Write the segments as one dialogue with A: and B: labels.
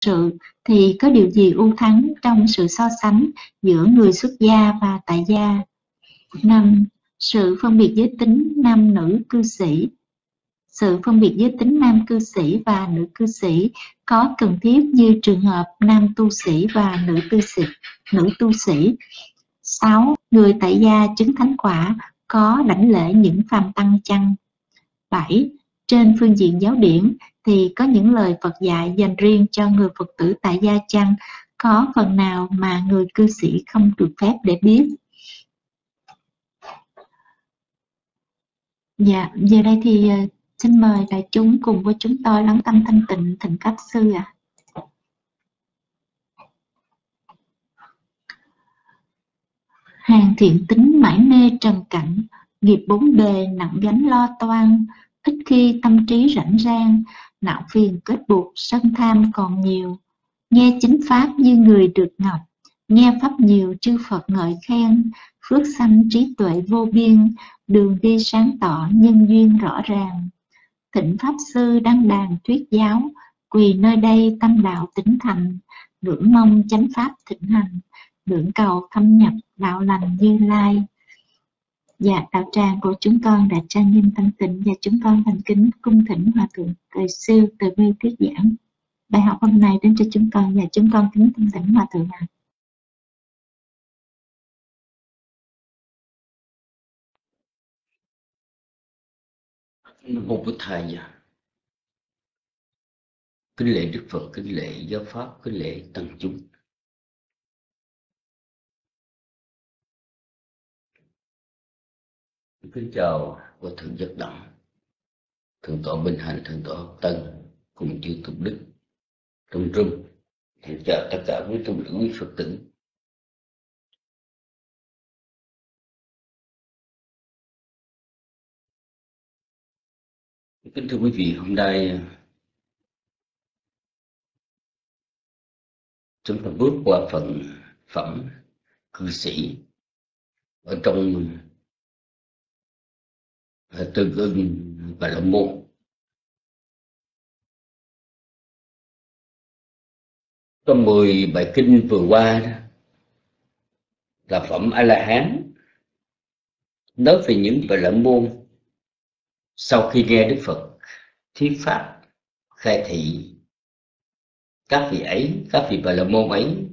A: sự thì có điều gì ưu thắng trong sự so sánh giữa người xuất gia và tại gia? 5. Sự phân biệt giới tính nam nữ cư sĩ. Sự phân biệt giới tính nam cư sĩ và nữ cư sĩ có cần thiết như trường hợp nam tu sĩ và nữ tu sĩ. 6. Người tại gia chứng thánh quả có đảnh lễ những phàm tăng chăng? 7. Trên phương diện giáo điển thì có những lời Phật dạy dành riêng cho người Phật tử tại gia chăng? Có phần nào mà người cư sĩ không được phép để biết? Dạ, giờ đây thì xin mời đại chúng cùng với chúng tôi lắng tâm thanh tịnh thỉnh các sư ạ. Hàng thiện tính mãi mê trần cảnh, nghiệp bốn bề nặng gánh lo toan, ít khi tâm trí rảnh rang, não phiền kết buộc sân tham còn nhiều. Nghe chính pháp như người được ngọc, nghe pháp nhiều chư Phật ngợi khen, phước sanh trí tuệ vô biên, đường đi sáng tỏ nhân duyên rõ ràng. Thịnh pháp sư đăng đàn thuyết giáo, quỳ nơi đây tâm đạo tỉnh thành, ngưỡng mong chánh pháp thịnh hành, ngưỡng cầu thâm nhập đạo lành Như Lai. Dạ, đạo tràng của chúng con đã trang nghiêm thanh tịnh và chúng con thành kính cung thỉnh Hòa thượng Từ Siêu từ bi thuyết giảng bài học hôm nay đến cho chúng con, và chúng con kính thanh tịnh Hòa thượng ạ.
B: Một bức thầy kính lễ Đức Phật, kính lễ giáo pháp, kính lễ tăng chúng. Kính chào Hòa thượng Giác Đẳng, thượng tọa Bình Hạnh, thượng tọa Học Tân cùng chư tục đức trong room. Kính chào tất cả quý tu nữ quý Phật tử. Kính thưa quý vị, hôm nay chúng ta bước qua phần phẩm cư sĩ ở trong Tương Ưng và Lâm Môn. Trong 10 bài kinh vừa qua là phẩm A La Hán, nói về những bài Lâm Môn sau khi nghe Đức Phật thuyết pháp khai thị các vị ấy, các vị Bà La Môn ấy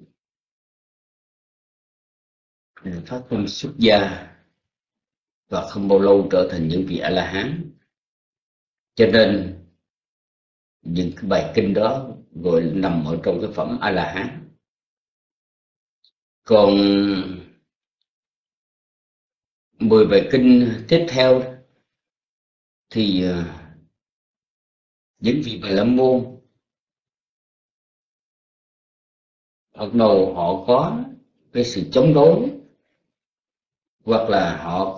B: phát tâm xuất gia và không bao lâu trở thành những vị A La Hán. Cho nên những cái bài kinh đó gọi nằm ở trong cái phẩm A La Hán. Còn 10 bài kinh tiếp theo thì những vị Bà La Môn bắt đầu họ có cái sự chống đối, hoặc là họ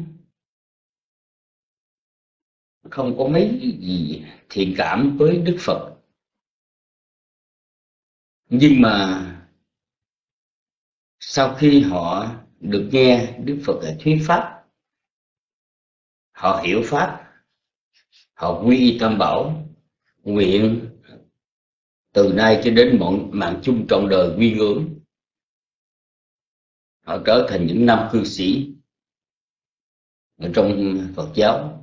B: không có mấy gì thiện cảm với Đức Phật. Nhưng mà sau khi họ được nghe Đức Phật thuyết pháp, họ hiểu pháp, họ quy y Tam Bảo, nguyện từ nay cho đến mạng chung trọn đời quy ngưỡng, họ trở thành những nam cư sĩ ở trong Phật giáo.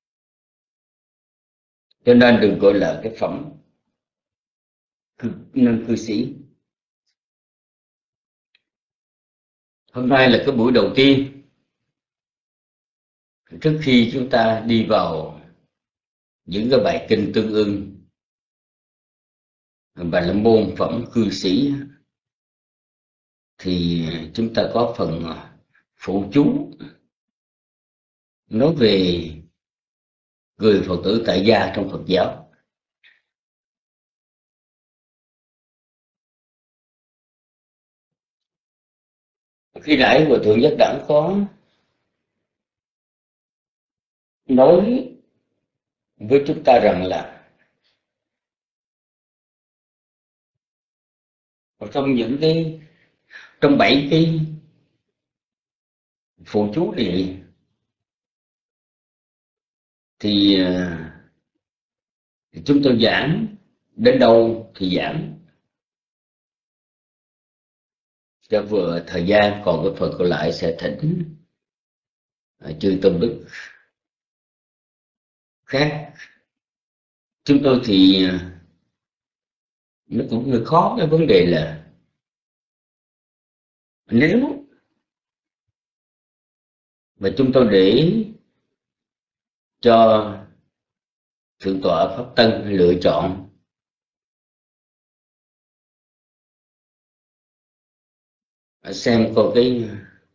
B: Cho nên đừng gọi là cái phẩm nam cư sĩ. Hôm nay là cái buổi đầu tiên. Trước khi chúng ta đi vào những cái bài kinh tương ưng và là môn phẩm cư sĩ, thì chúng ta có phần phụ chú nói về người Phật tử tại gia trong Phật giáo. Khi nãy Hòa thượng Giác Đẳng có nói với chúng ta rằng là trong 7 cái phụ chú này thì chúng tôi giảng đến đâu thì giảng, cho vừa thời gian, còn cái phần còn lại sẽ thỉnh chư tôn đức khác. Chúng tôi thì nó cũng hơi khó cái vấn đề là nếu mà chúng tôi để cho thượng tọa Pháp Tân lựa chọn xem coi cái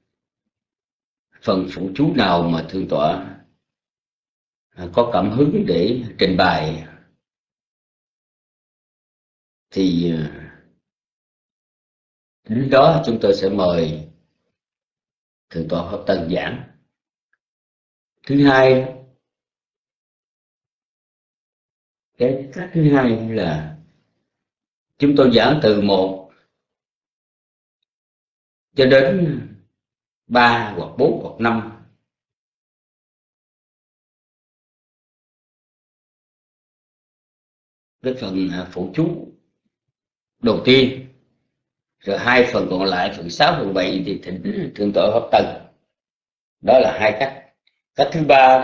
B: phần phụ chú nào mà thượng tọa có cảm hứng để trình bày, thì đến đó chúng tôi sẽ mời thượng tọa Pháp Tân giảng. Thứ hai, cái cách thứ hai là chúng tôi giảng từ 1 cho đến 3 hoặc 4 hoặc 5. Cái phần phụ chú đầu tiên, rồi 2 phần còn lại, phần 6, phần 7 thì thỉnh thượng tọa Pháp Tân. Đó là 2 cách. Cách thứ ba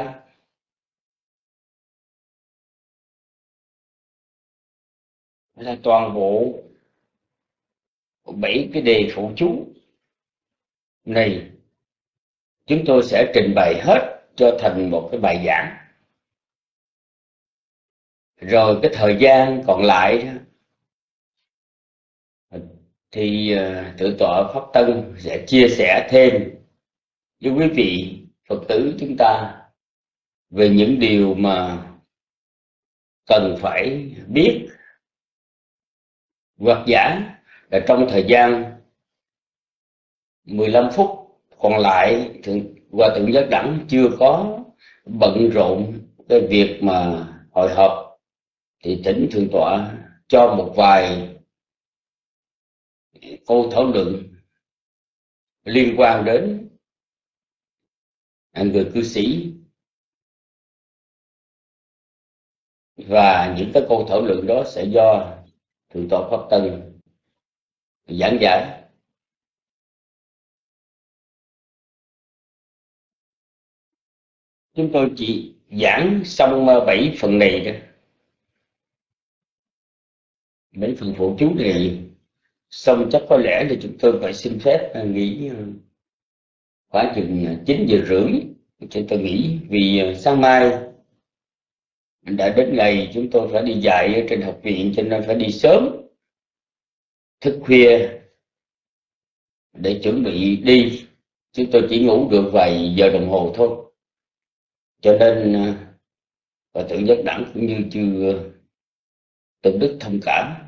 B: là toàn bộ 7 cái đề phụ chú này chúng tôi sẽ trình bày hết cho thành một cái bài giảng. Rồi cái thời gian còn lại thì thượng tọa Pháp Tân sẽ chia sẻ thêm với quý vị Phật tử chúng ta về những điều mà cần phải biết hoặc giả là trong thời gian 15 phút còn lại, Hòa thượng Giác Đẳng chưa có bận rộn cái việc mà hội họp, thì thỉnh thượng tọa cho một vài câu thảo luận liên quan đến người cư sĩ, và những cái câu thảo luận đó sẽ do thượng tọa Pháp Tân giảng giải. Chúng tôi chỉ giảng xong 7 phần này thôi, 7 phần phụ chú này xong chắc có lẽ là chúng tôi phải xin phép nghỉ khoảng chừng 9:30. Chúng tôi nghĩ vì sáng mai đã đến ngày chúng tôi phải đi dạy ở trên học viện, cho nên phải đi sớm, thức khuya để chuẩn bị đi. Chúng tôi chỉ ngủ được vài giờ đồng hồ thôi, cho nên Hòa thượng Giác Đẳng cũng như chư tôn đức thông cảm.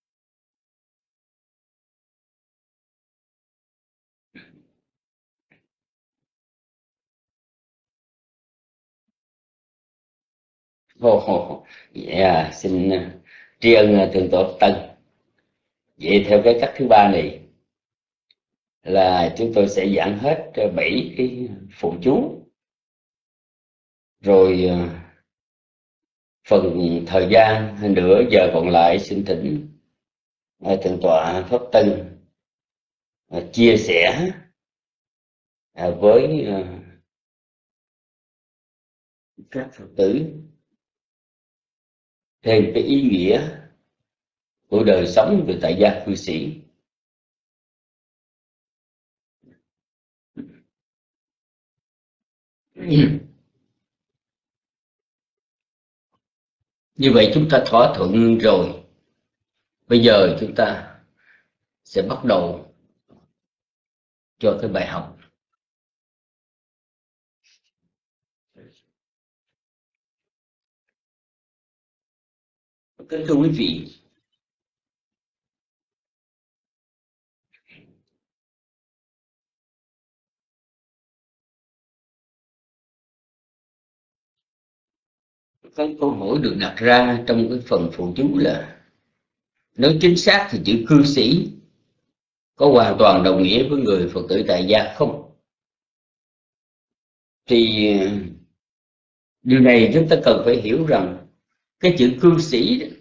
B: Yeah, xin tri ân thượng tọa Tân. Vậy theo cái cách thứ ba này là chúng tôi sẽ giảng hết 7 cái phụ chú, rồi phần thời gian nửa giờ còn lại xin thỉnh thượng tọa Pháp Tân chia sẻ với các Phật tử thêm cái ý nghĩa của đời sống về tại gia cư sĩ. Như vậy chúng ta thỏa thuận rồi. Bây giờ chúng ta sẽ bắt đầu cho cái bài học. Kính thưa quý vị, cái câu hỏi được đặt ra trong cái phần phụ chú là nếu chính xác thì chữ cư sĩ có hoàn toàn đồng nghĩa với người Phật tử tại gia không? Thì điều này chúng ta cần phải hiểu rằng cái chữ cư sĩ đó,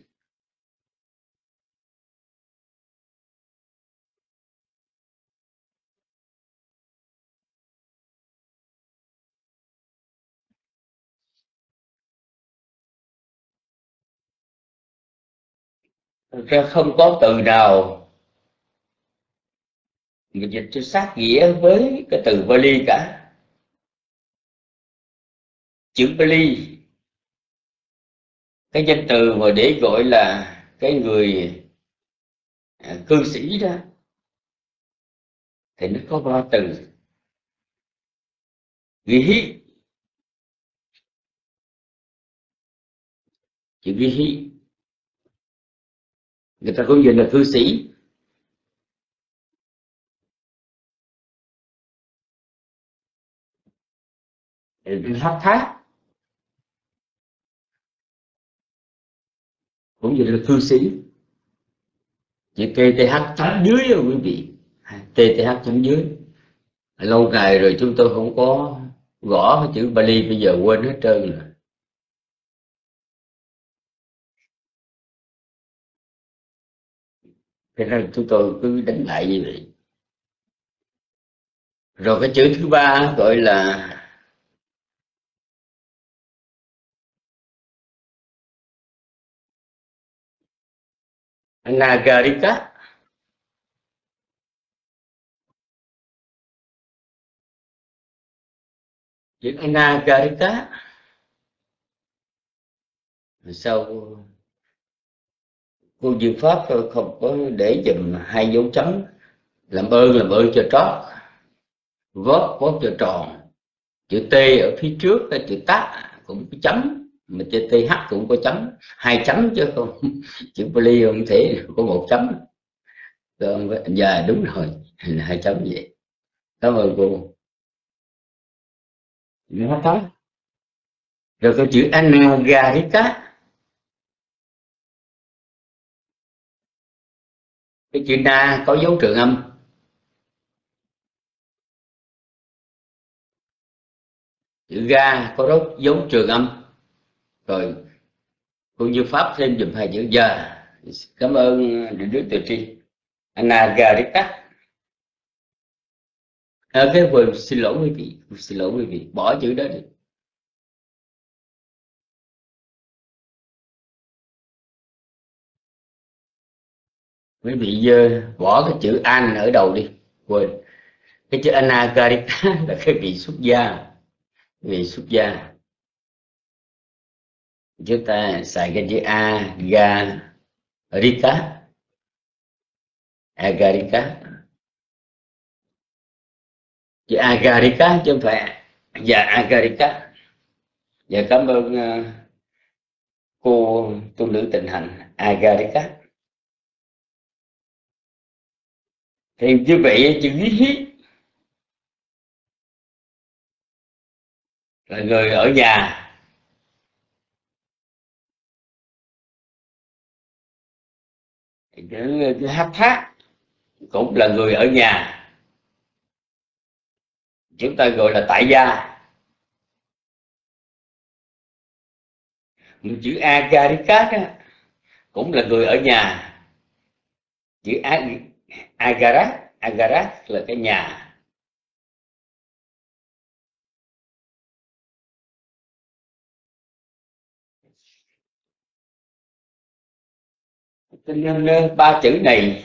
B: Thực ra không có từ nào mà dịch cho sát nghĩa với cái từ Pali cả. Chữ Pali, cái danh từ mà để gọi là cái người cư sĩ đó, thì nó có ba từ. Ghi, chữ ghi người ta cũng dịch là cư sĩ. Hát thác cũng dịch là cư sĩ. Chữ TTH chấm dưới đó quý vị, TTH chấm dưới. Lâu ngày rồi chúng tôi không có gõ cái chữ Pali, bây giờ quên hết trơn rồi. Thế nên chúng tôi cứ đánh lại như vậy. Rồi cái chữ thứ ba gọi là Nagarika. Chữ Nagarika sao cô Diệu Pháp không có để dùm hai dấu chấm, làm ơn cho trót, vót cho tròn. Chữ T ở phía trước, cái chữ tá cũng có chấm, mà chữ TH cũng có chấm, hai chấm chứ không. Chữ Pali không thể có một chấm. Dạ đúng rồi, hai chấm vậy. Cảm ơn cô. Rồi có chữ Anagarika. Cái chữ Na có dấu trường âm, chữ Ga có dấu trường âm. Rồi cô Như Pháp thêm dùm hai chữ giờ. Cảm ơn Đức Từ Tri. Anagarika. Cái quên, xin lỗi quý vị, bỏ chữ đó đi. Quý vị bỏ cái chữ an ở đầu đi, quên. Cái chữ Anagarika là cái vị xuất gia, vị xuất gia. Chúng ta xài cái chữ Agarika, Agarika, chữ Agarika chứ không phải. Dạ Agarika. Dạ cảm ơn cô tu nữ Tịnh Hạnh. Agarika thì như vậy, chữ hí là người ở nhà. Chữ hát thác cũng là người ở nhà, chúng ta gọi là tại gia. Chữ Agarika đó cũng là người ở nhà. Chữ Agarat là cái nhà. Cho nên ba chữ này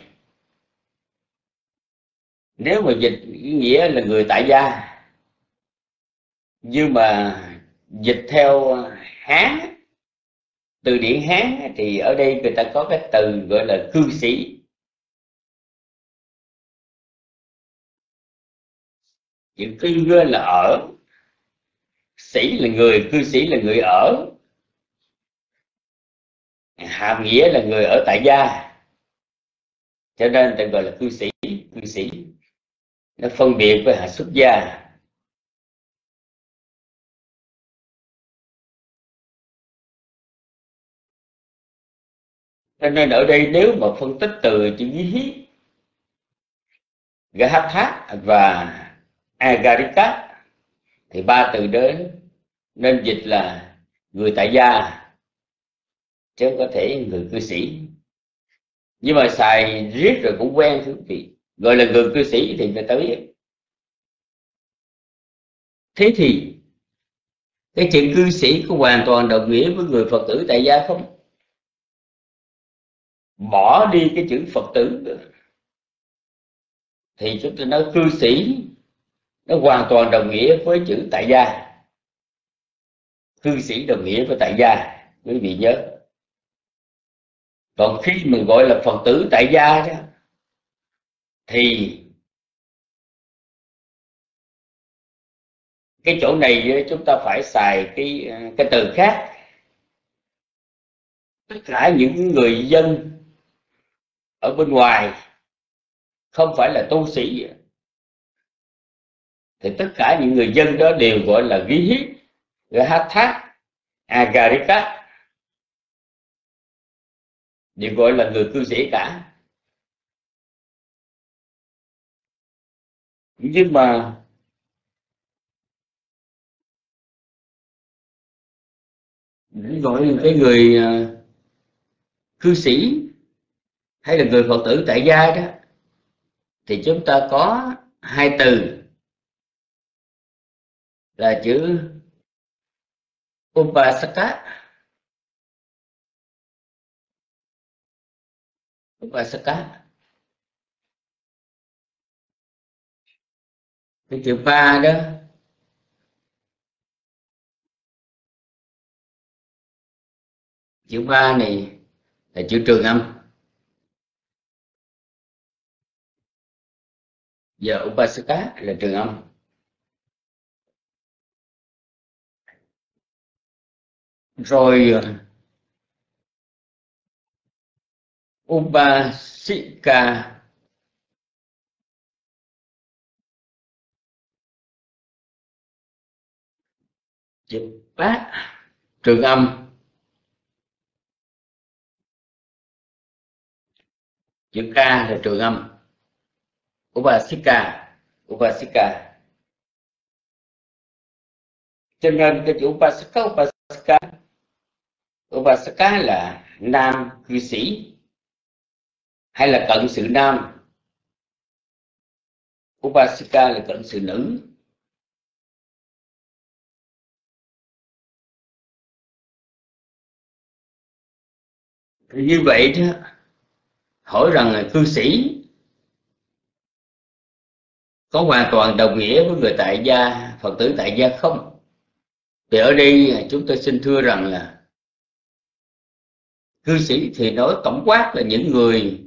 B: nếu mà dịch ý nghĩa là người tại gia, nhưng mà dịch theo Hán, từ điển Hán, thì ở đây người ta có cái từ gọi là cư sĩ. Chữ cư là ở, sĩ là người, cư sĩ là người ở, hàm nghĩa là người ở tại gia, cho nên ta gọi là cư sĩ. Cư sĩ nó phân biệt với hạ xuất gia. Cho nên ở đây nếu mà phân tích từ chữ hí, Gahatha và Agarika thì ba từ đến nên dịch là người tại gia, chứ không có thể người cư sĩ. Nhưng mà xài riết rồi cũng quen, thưa quý vị, gọi là người cư sĩ thì người ta biết. Thế thì cái chữ cư sĩ có hoàn toàn đồng nghĩa với người Phật tử tại gia không? bỏ đi cái chữ Phật tử thì chúng ta nói cư sĩ nó hoàn toàn đồng nghĩa với chữ tại gia. Cư sĩ đồng nghĩa với tại gia, quý vị nhớ. Còn khi mình gọi là Phật tử tại gia đó thì cái chỗ này chúng ta phải xài cái từ khác. Tất cả những người dân ở bên ngoài không phải là tu sĩ thì tất cả những người dân đó đều gọi là Gihit, Gahatha, Agarika, đều gọi là người cư sĩ cả. Nhưng mà gọi cái người cư sĩ hay là người Phật tử tại gia đó thì chúng ta có hai từ là chữ Upasaka. Upasaka, cái chữ pa đó, chữ pa này là chữ trường âm. Giờ Upasaka là trường âm. Rồi Upasika chữ bát trường âm, chữ k là trường âm. Upasika, Upasika. Cho nên cái chữ Upasaka, Upasaka, Upasaka là nam cư sĩ hay là cận sự nam, Upasika là cận sự nữ. Như vậy đó, hỏi rằng là cư sĩ có hoàn toàn đồng nghĩa với người tại gia, Phật tử tại gia không? Thì ở đây chúng tôi xin thưa rằng là cư sĩ thì nói tổng quát là những người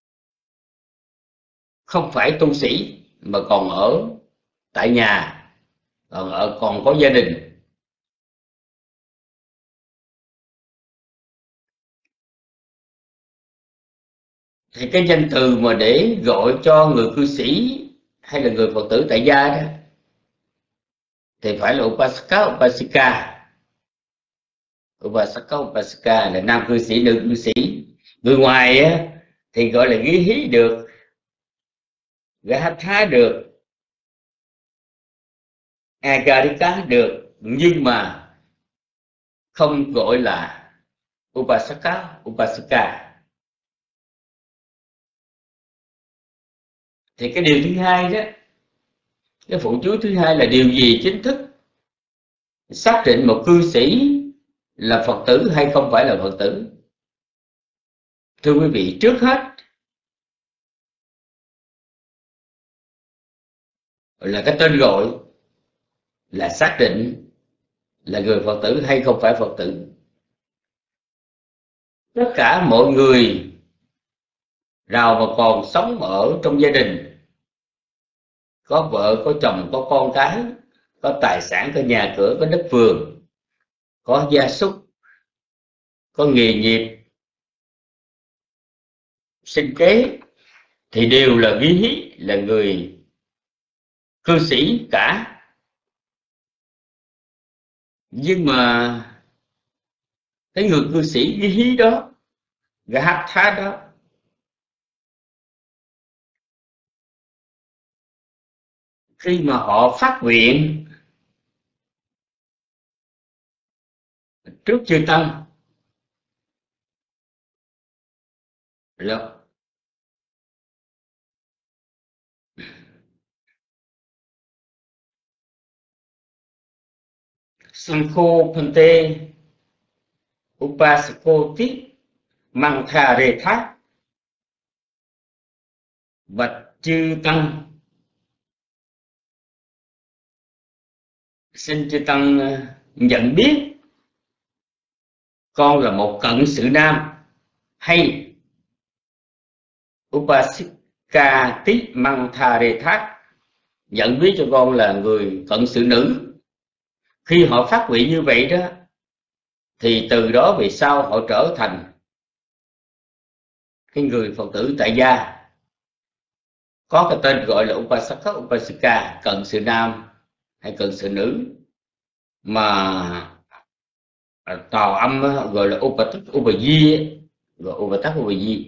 B: không phải tu sĩ mà còn ở tại nhà, còn có gia đình. Thì cái danh từ mà để gọi cho người cư sĩ hay là người Phật tử tại gia đó thì phải là Upasaka, Upasika. Upasaka, Upasika là nam cư sĩ, nữ cư sĩ. Người ngoài á, thì gọi là ghi hí được, Gahatha được, Agarika được, nhưng mà không gọi là Upasaka, Upasika. Thì cái điều thứ hai đó, cái phụ chú thứ hai là điều gì chính thức xác định một cư sĩ là Phật tử hay không phải là Phật tử? Thưa quý vị, trước hết là cái tên gọi là xác định là người Phật tử hay không phải Phật tử. Tất cả mọi người nào mà còn sống ở trong gia đình, có vợ, có chồng, có con cái, có tài sản, có nhà cửa, có đất vườn, có gia súc, có nghề nghiệp, sinh kế thì đều là ghi hí là người cư sĩ cả. Nhưng mà cái người cư sĩ ghi hí đó, Gahatha đó, khi mà họ phát nguyện trước chư tăng là Sankho Phante Upasakoti Mantha Retha bạch chư tăng, xin chư tăng nhận biết con là một cận sự nam hay Upasika Tí Măng Tha Rê Thác, nhận biết cho con là người cận sự nữ. Khi họ phát nguyện như vậy đó, thì từ đó về sau họ trở thành cái người Phật tử tại gia, có cái tên gọi là Upasaka Upasika, cận sự nam hay cận sự nữ, mà tào âm gọi là Upatak Upaji, gọi Upatak Upaji.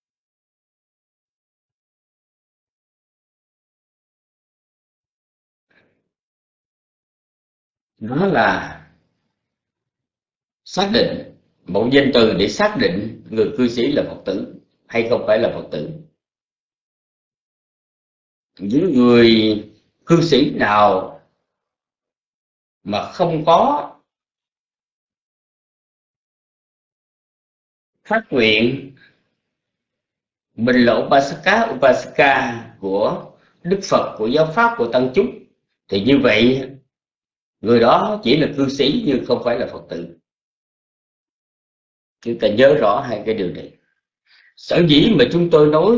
B: Đó là xác định một danh từ để xác định người cư sĩ là Phật tử hay không phải là Phật tử. Những người cư sĩ nào mà không có phát nguyện mình là Upasaka Upasika của Đức Phật, của giáo pháp, của tăng chúng, thì như vậy người đó chỉ là cư sĩ nhưng không phải là Phật tử. Chúng ta nhớ rõ hai cái điều này. Sở dĩ mà chúng tôi nói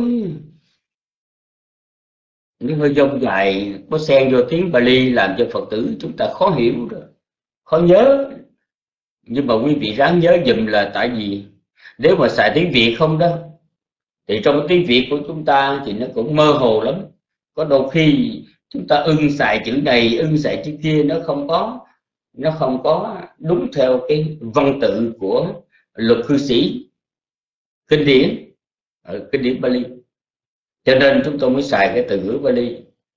B: nó hơi dông dài, có xen vô tiếng Bali làm cho Phật tử chúng ta khó hiểu rồi, khó nhớ. Nhưng mà quý vị ráng nhớ dùm là tại vì nếu mà xài tiếng Việt không đó, thì trong cái tiếng Việt của chúng ta thì nó cũng mơ hồ lắm. Có đôi khi chúng ta xài chữ này, xài chữ kia, nó không có đúng theo cái văn tự của luật cư sĩ kinh điển, kinh điển Bali. Cho nên chúng tôi mới xài cái từ ngữ Bali.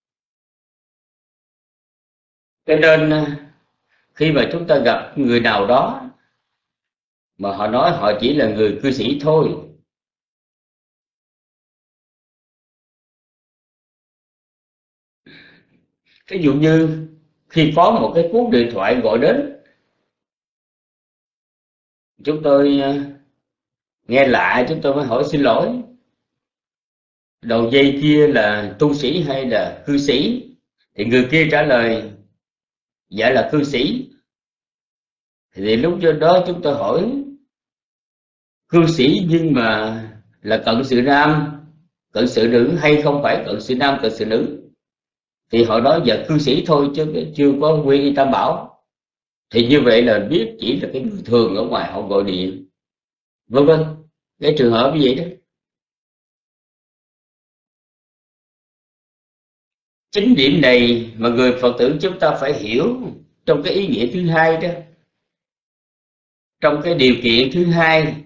B: Cho nên khi mà chúng ta gặp người nào đó mà họ nói họ chỉ là người cư sĩ thôi, ví dụ như khi có một cái cuộc điện thoại gọi đến, chúng tôi nghe lạ, chúng tôi mới hỏi xin lỗi, đầu dây kia là tu sĩ hay là cư sĩ? Thì người kia trả lời dạ là cư sĩ. Thì lúc đó chúng tôi hỏi cư sĩ nhưng mà là cận sự nam, cận sự nữ hay không phải cận sự nam, cận sự nữ? Thì họ nói dạ cư sĩ thôi chứ chưa có quy y tam bảo. Thì như vậy là biết chỉ là cái người thường ở ngoài họ gọi điện, vân vân, cái trường hợp như vậy đó. Chính điểm này mà người Phật tử chúng ta phải hiểu trong cái ý nghĩa thứ hai đó, trong cái điều kiện thứ hai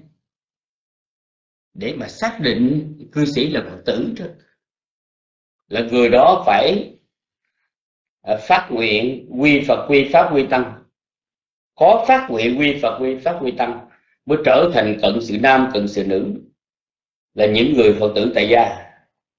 B: để mà xác định cư sĩ là Phật tử đó, là người đó phải phát nguyện quy Phật quy Pháp quy Tăng. Có phát nguyện quy Phật quy Pháp quy Tăng mới trở thành cận sự nam, cận sự nữ, là những người Phật tử tại gia.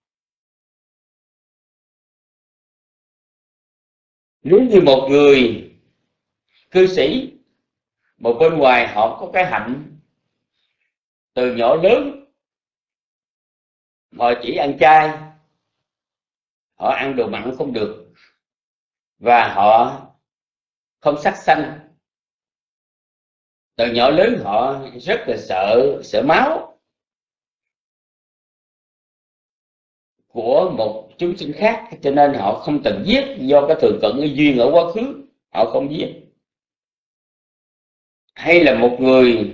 B: Nếu như một người cư sĩ mà bên ngoài họ có cái hạnh từ nhỏ lớn họ chỉ ăn chay, họ ăn đồ mặn không được, và họ không sắc sanh, từ nhỏ lớn họ rất là sợ máu của một chúng sinh khác, cho nên họ không từng giết, do cái thường cận cái duyên ở quá khứ họ không giết. Hay là một người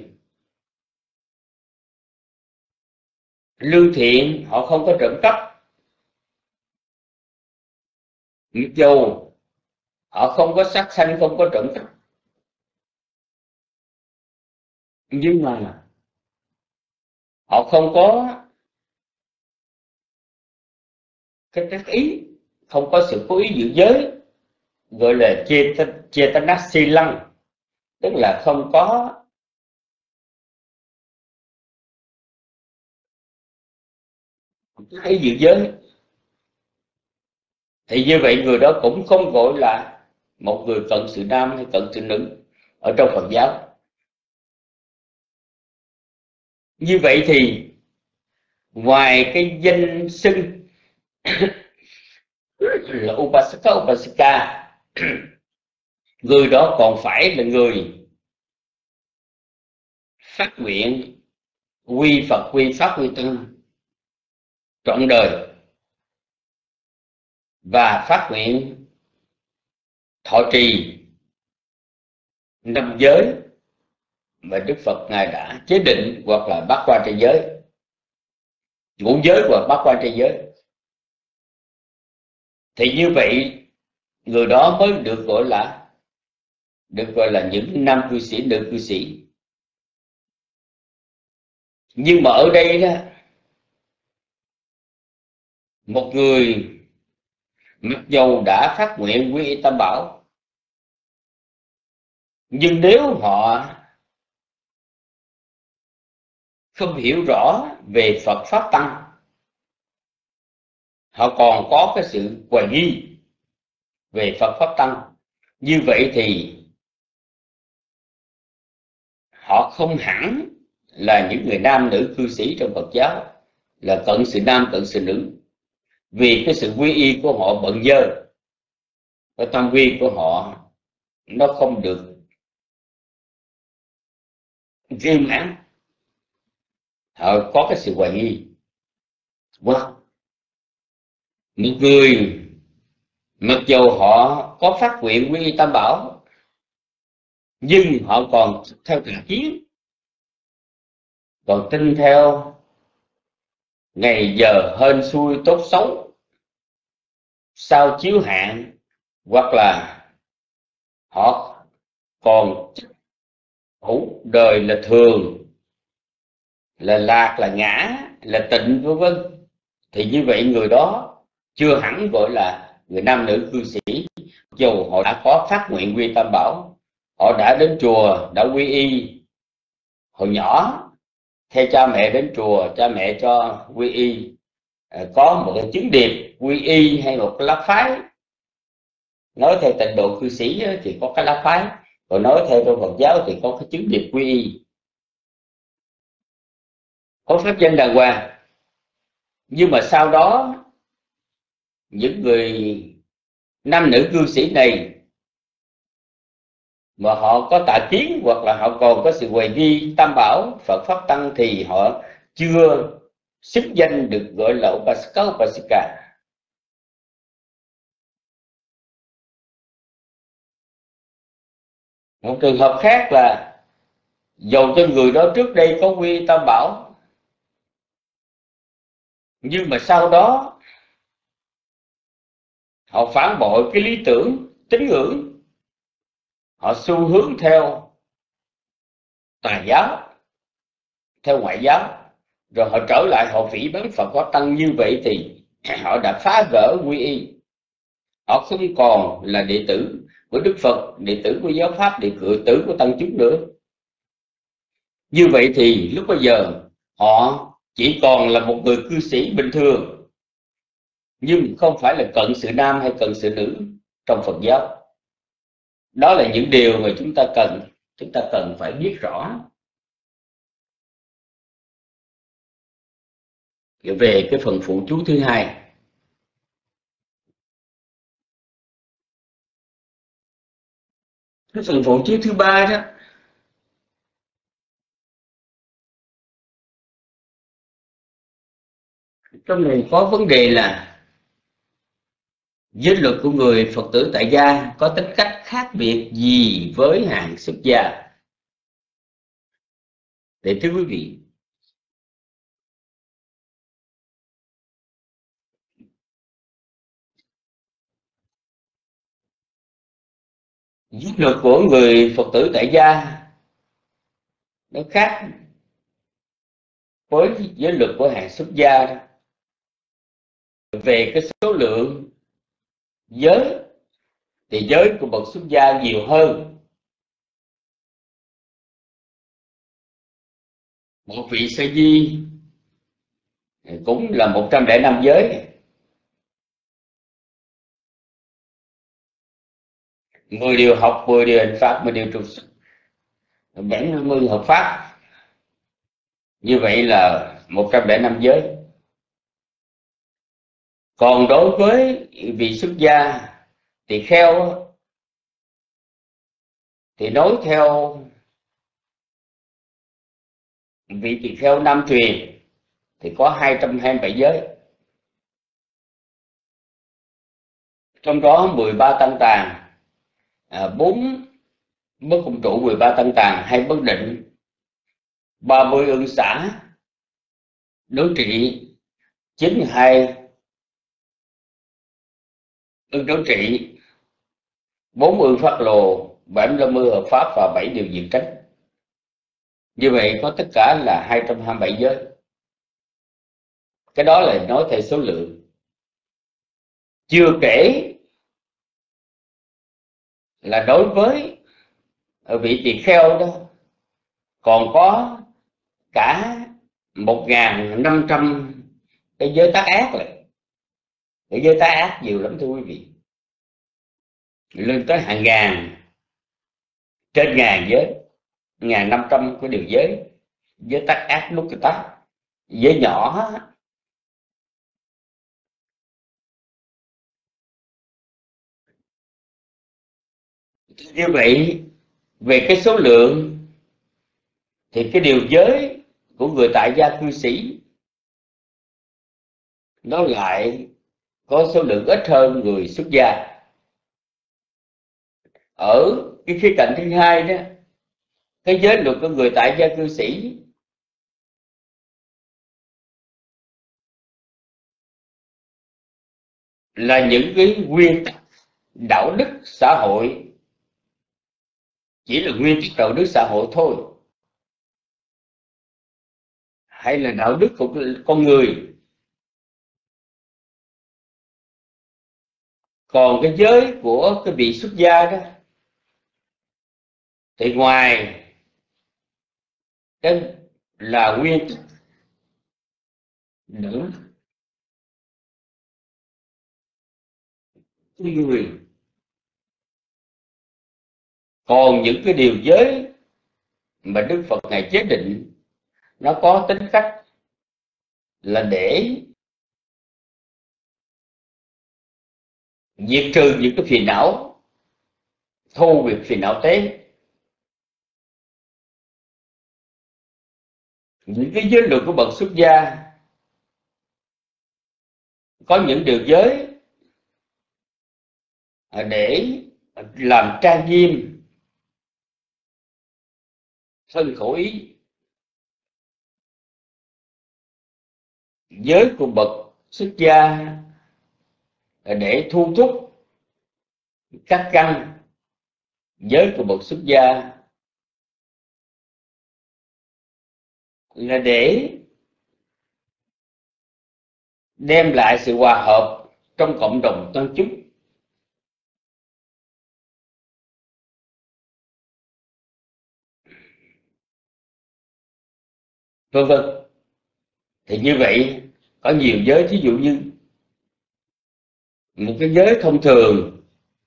B: lương thiện, họ không có trộm cắp, mặc dù họ không có sát sanh, không có trộm cắp, nhưng mà họ không có cái tác ý, không có sự cố ý giữ giới, gọi là Chetanasilang, tức là không có tác ý giữ giới. Thì như vậy người đó cũng không gọi là một người cận sự nam hay cận sự nữ ở trong Phật giáo. Như vậy thì ngoài cái danh xưng là Upasaka Upasika, người đó còn phải là người phát nguyện quy Phật quy Pháp quy Tăng trọn đời, và phát nguyện thọ trì năm giới mà Đức Phật Ngài đã chế định, hoặc là bát quan trai giới, ngũ giới hoặc bát quan trai giới. Thì như vậy người đó mới được gọi là những nam cư sĩ, nữ cư sĩ. Nhưng mà ở đây đó, một người mặc dầu đã phát nguyện quy y tam bảo, nhưng nếu họ không hiểu rõ về Phật Pháp Tăng, họ còn có cái sự hoài nghi về Phật Pháp Tăng, như vậy thì họ không hẳn là những người nam nữ cư sĩ trong Phật giáo, là cận sự nam cận sự nữ, vì cái sự quy y của họ bận dơ, cái tâm quy của họ nó không được viên mãn, họ có cái sự hoài nghi. Wow. Một người mặc dầu họ có phát nguyện quy y tam bảo, nhưng họ còn theo tà kiến, còn tin theo ngày giờ hên xui tốt xấu, sao chiếu hạn, hoặc là họ còn hữu đời là thường, là lạc, là ngã, là tịnh, vân vân, thì như vậy người đó chưa hẳn gọi là người nam nữ cư sĩ. Dù họ đã có phát nguyện quy tam bảo, họ đã đến chùa, đã quy y hồi nhỏ, theo cha mẹ đến chùa, cha mẹ cho quy y, có một cái chứng điệp quy y hay một cái lá phái. Nói theo tịnh độ cư sĩ thì có cái lá phái, còn nói theo trong Phật giáo thì có cái chứng điệp quy y, có pháp danh đàng hoàng. Nhưng mà sau đó những người nam nữ cư sĩ này mà họ có tà kiến, hoặc là họ còn có sự hoài nghi tam bảo Phật Pháp Tăng, thì họ chưa xứng danh được gọi là Upasaka Upasika. Một trường hợp khác là dầu cho người đó trước đây có quy tam bảo, nhưng mà sau đó họ phản bội cái lý tưởng tín ngưỡng, họ xu hướng theo tà giáo, theo ngoại giáo, rồi họ trở lại họ phỉ báng Phật Pháp Tăng. Như vậy thì họ đã phá vỡ quy y, họ không còn là đệ tử của Đức Phật, đệ tử của giáo pháp, đệ tử của tăng chúng nữa. Như vậy thì lúc bây giờ họ chỉ còn là một người cư sĩ bình thường, nhưng không phải là cận sự nam hay cận sự nữ trong Phật giáo. Đó là những điều mà chúng ta cần phải biết rõ về cái phần phụ chú thứ hai. Cái phần phụ chú thứ ba đó, trong này có vấn đề là giới luật của người Phật tử tại gia có tính cách khác biệt gì với hàng xuất gia. Để thưa quý vị, giới luật của người Phật tử tại gia nó khác với giới luật của hàng xuất gia. Về cái số lượng giới thì giới của bậc xuất gia nhiều hơn. Một vị sa di cũng là 105 giới, 10 điều học, 10 điều hành pháp, 10 điều trục xuất, 70 hợp pháp. Như vậy là 105 giới. Còn đối với vị xuất gia tỳ kheo thì nói theo vị tỳ kheo Nam truyền thì có 227 giới, trong đó 13 tăng tàng, 4 bất共trụ, 13 tăng tàng, 2 bất định, 30 ưng xả, đối trị, 92 ưng đối trị, 4 ưng phát lộ, 70 hợp pháp và 7 điều diệt tránh. Như vậy có tất cả là 227 giới. Cái đó là nói theo số lượng. Chưa kể là đối với vị tỳ kheo đó còn có cả 1.500 cái giới tác ác này. Cái giới tác ác nhiều lắm thưa quý vị, lên tới hàng ngàn, trên ngàn giới, 1.500 cái điều giới, giới tác ác nút cái tát, giới nhỏ. Như vậy về cái số lượng thì cái điều giới của người tại gia cư sĩ nó lại có số lượng ít hơn người xuất gia. Ở cái khía cạnh thứ hai đó, cái giới luật của người tại gia cư sĩ là những cái nguyên tắc đạo đức xã hội, chỉ là nguyên tắc đạo đức xã hội thôi, hay là đạo đức của con người. Còn cái giới của cái vị xuất gia đó thì ngoài cái là nguyên tắc đạo đức con người, còn những cái điều giới mà Đức Phật Ngài chế định nó có tính cách là để diệt trừ những cái phiền não, thu việc phiền não tế. Những cái giới luật của bậc xuất gia có những điều giới để làm trang nghiêm thân khẩu ý. Giới của bậc xuất gia để thu thúc các căn. Giới của bậc xuất gia là để đem lại sự hòa hợp trong cộng đồng tăng chúng. Vân vân. Thì như vậy có nhiều giới, thí dụ như một cái giới thông thường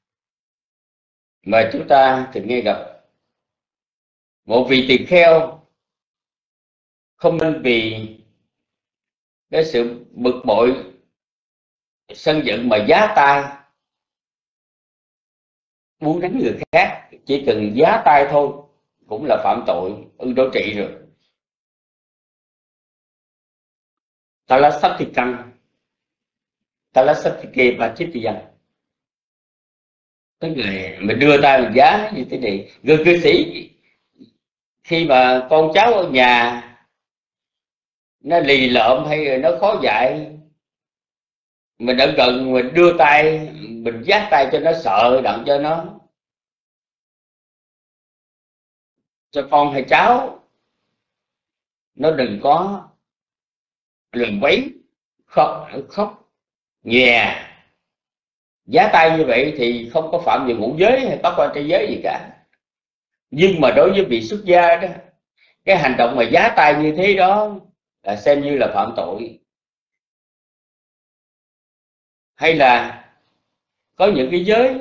B: mà chúng ta thường nghe gặp, một vị tỳ kheo không nên vì cái sự bực bội, sân giận mà giá tay muốn đánh người khác. Chỉ cần giá tay thôi cũng là phạm tội ưng đối trị rồi. Talasattikam, Talasattike Pachittiyan, tức là mình đưa tay mình giá như thế này. Người cư sĩ khi mà con cháu ở nhà nó lì lợm hay nó khó dạy, mình ở gần mình đưa tay mình giác tay cho nó sợ, đặng cho con hay cháu nó đừng có lừng quấy, khóc nhè. Giá tay như vậy thì không có phạm về ngũ giới hay bắt quan trai giới gì cả. Nhưng mà đối với vị xuất gia đó, cái hành động mà giá tay như thế đó là xem như là phạm tội. Hay là có những cái giới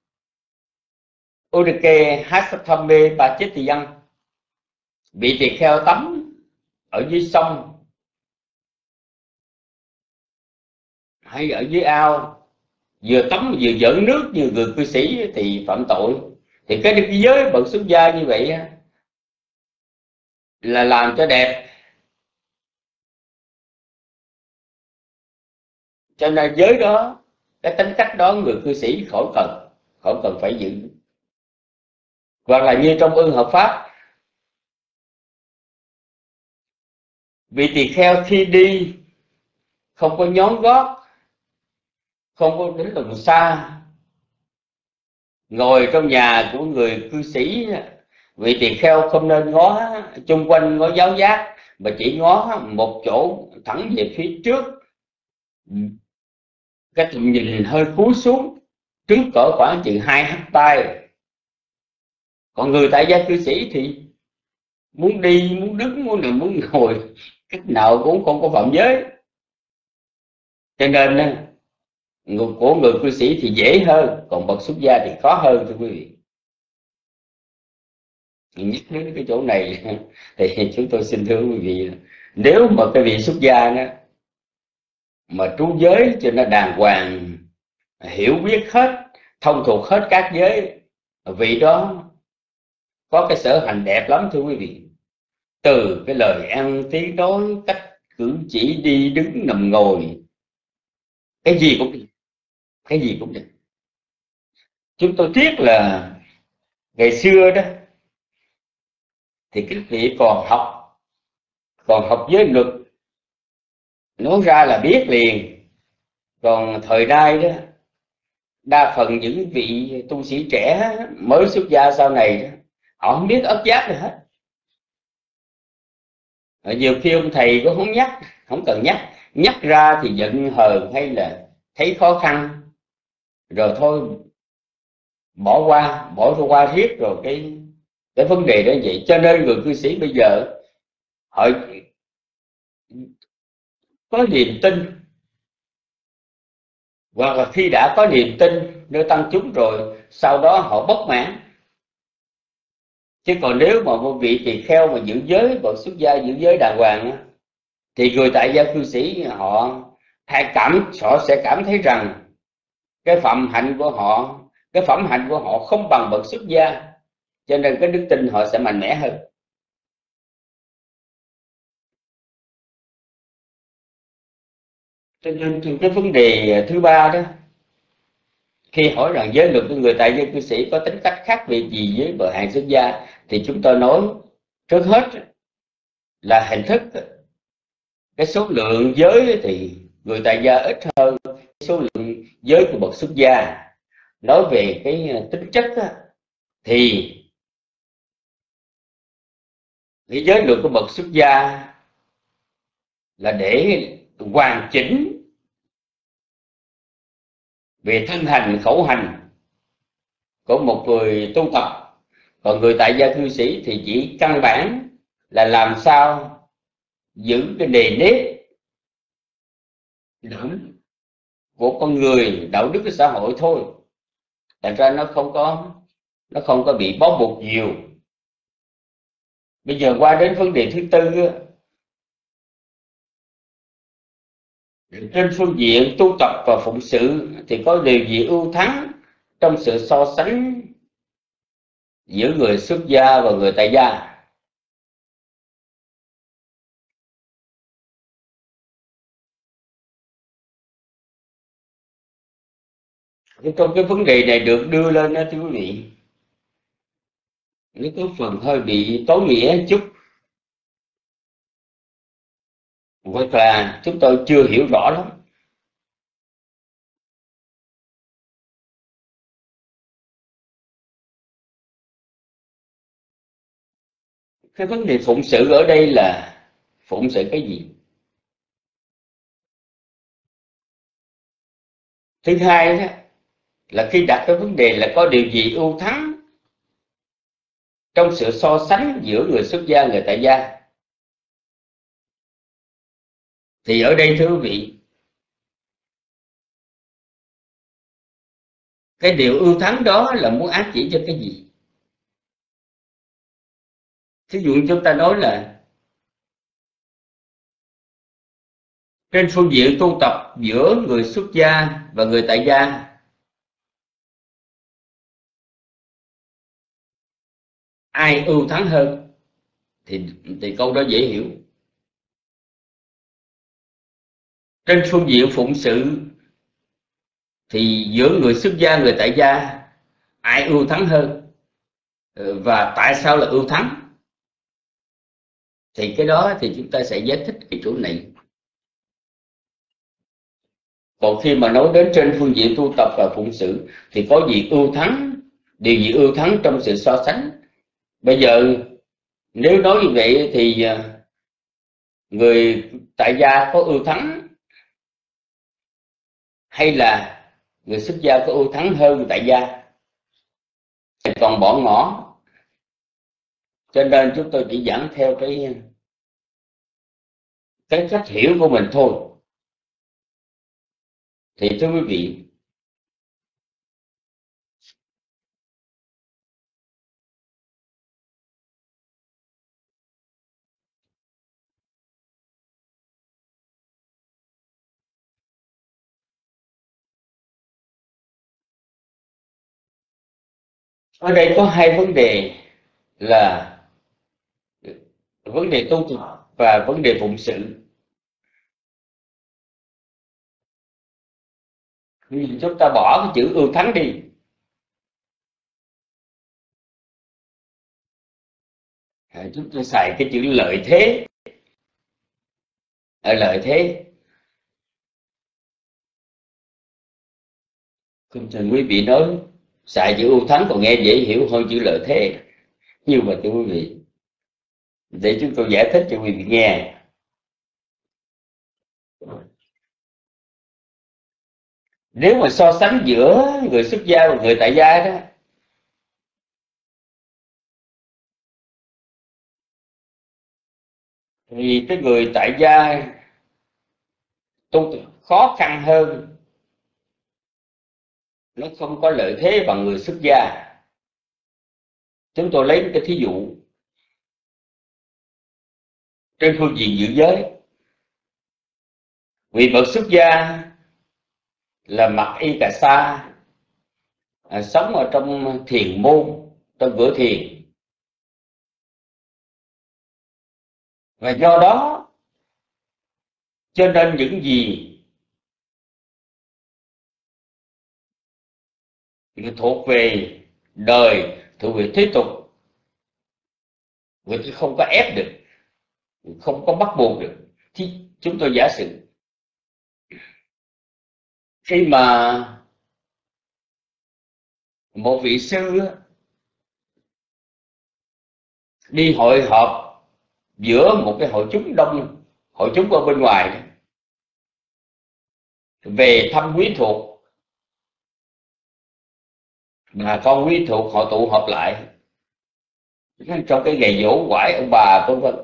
B: Udike Hasathame Pachittiyan, vị tỳ kheo tắm ở dưới sông hay ở dưới ao, vừa tắm vừa giỡn nước như người cư sĩ thì phạm tội. Thì cái giới bậc xuất gia như vậy là làm cho đẹp, cho nên giới đó, cái tính cách đó người cư sĩ khỏi cần phải giữ. Hoặc là như trong ưng hợp pháp, vị tỳ kheo khi đi không có nhón gót, không có đến đồng xa, ngồi trong nhà của người cư sĩ, vị tỳ kheo không nên ngó chung quanh, ngó giáo giác, mà chỉ ngó một chỗ thẳng về phía trước, cái tầm nhìn hơi cúi xuống, trước cỡ khoảng chừng 2 hectare tay. Còn người tại gia cư sĩ thì muốn đi, muốn đứng, muốn nằm, muốn ngồi, cách nào cũng không có phạm giới. Cho nên của người cư sĩ thì dễ hơn, còn bậc xuất gia thì khó hơn, thưa quý vị. Nhắc đến cái chỗ này thì chúng tôi xin thưa quý vị, nếu mà cái vị xuất gia đó mà trú giới cho nó đàng hoàng, hiểu biết hết, thông thuộc hết các giới, vị đó có cái sở hành đẹp lắm, thưa quý vị. Từ cái lời ăn tiếng nói, cách cử chỉ đi đứng nằm ngồi, cái gì cũng được, cái gì cũng được. Chúng tôi tiếc là ngày xưa đó thì các vị còn học giới luật, nói ra là biết liền. Còn thời nay đó, đa phần những vị tu sĩ trẻ mới xuất gia sau này đó, họ không biết ấp giáp gì hết. Nhiều khi ông thầy cũng không nhắc, không cần nhắc ra thì giận hờn hay là thấy khó khăn, rồi thôi bỏ qua riết rồi cái vấn đề đó vậy. Cho nên người cư sĩ bây giờ họ có niềm tin, hoặc là khi đã có niềm tin nơi tăng chúng rồi, sau đó họ bất mãn. Chứ còn nếu mà một vị tỳ kheo mà giữ giới, bậc xuất gia giữ giới đàng hoàng thì người tại gia cư sĩ họ sẽ cảm thấy rằng cái phẩm hạnh của họ không bằng bậc xuất gia, cho nên cái đức tin họ sẽ mạnh mẽ hơn. Cho nên cái vấn đề thứ ba đó, khi hỏi rằng giới luật của người tại gia cư sĩ có tính cách khác biệt gì với bậc hạng xuất gia, thì chúng tôi nói trước hết là hình thức. Cái số lượng giới thì người tại gia ít hơn số lượng giới của bậc xuất gia. Nói về cái tính chất thì cái giới luật của bậc xuất gia là để hoàn chỉnh về thân hành khẩu hành của một người tu tập. Còn người tại gia cư sĩ thì chỉ căn bản là làm sao giữ cái nề nếp đạo đức của con người, đạo đức của xã hội thôi. Thành ra nó không có bị bó buộc nhiều. Bây giờ qua đến vấn đề thứ tư, trên phương diện tu tập và phụng sự thì có điều gì ưu thắng trong sự so sánh giữa người xuất gia và người tại gia? Trong cái vấn đề này được đưa lên đó, thưa quý vị, nó có phần hơi bị tối nghĩa chút, hoặc là chúng tôi chưa hiểu rõ lắm. Cái vấn đề phụng sự ở đây là phụng sự cái gì? Thứ hai đó là khi đặt cái vấn đề là có điều gì ưu thắng trong sự so sánh giữa người xuất gia và người tại gia, thì ở đây thưa quý vị, cái điều ưu thắng đó là muốn ám chỉ cho cái gì? Thí dụ chúng ta nói là Trên phương diện tu tập giữa người xuất gia và người tại gia, ai ưu thắng hơn? Thì câu đó dễ hiểu. Trên phương diện phụng sự thì giữa người xuất gia người tại gia, ai ưu thắng hơn? Và tại sao là ưu thắng? Thì cái đó thì chúng ta sẽ giải thích cái chỗ này. Còn khi mà nói đến trên phương diện tu tập và phụng sự thì có gì ưu thắng, điều gì ưu thắng trong sự so sánh? Bây giờ nếu nói như vậy thì người tại gia có ưu thắng hay là người xuất gia có ưu thắng hơn người tại gia? Còn bỏ ngỏ, cho nên chúng tôi chỉ giảng theo cái cách hiểu của mình thôi. Thì thưa quý vị, ở đây có hai vấn đề là vấn đề tu tập và vấn đề phụng sự. Chúng ta bỏ cái chữ ưu thắng đi, chúng ta xài cái chữ lợi thế. Ở lợi thế, không cần quý vị nói xài chữ ưu thắng còn nghe dễ hiểu hơn chữ lợi thế. Nhưng mà thưa quý vị, để chúng tôi giải thích cho quý vị nghe. Nếu mà so sánh giữa người xuất gia và người tại gia đó, thì cái người tại gia tu khó khăn hơn, nó không có lợi thế bằng người xuất gia. Chúng tôi lấy cái thí dụ trên phương diện giữ giới. Vị Phật xuất gia là mặc y cà sa, sống ở trong thiền môn, trong cửa thiền, và do đó cho nên những gì thuộc về đời, thuộc về thế tục, người ta không có ép được, không có bắt buộc được. Thì chúng tôi giả sử khi mà một vị sư đi hội họp giữa một cái hội chúng đông, hội chúng ở bên ngoài, về thăm quý thuộc, mà con quý thuộc họ tụ họp lại trong cái ngày giỗ quải ông bà vân vân,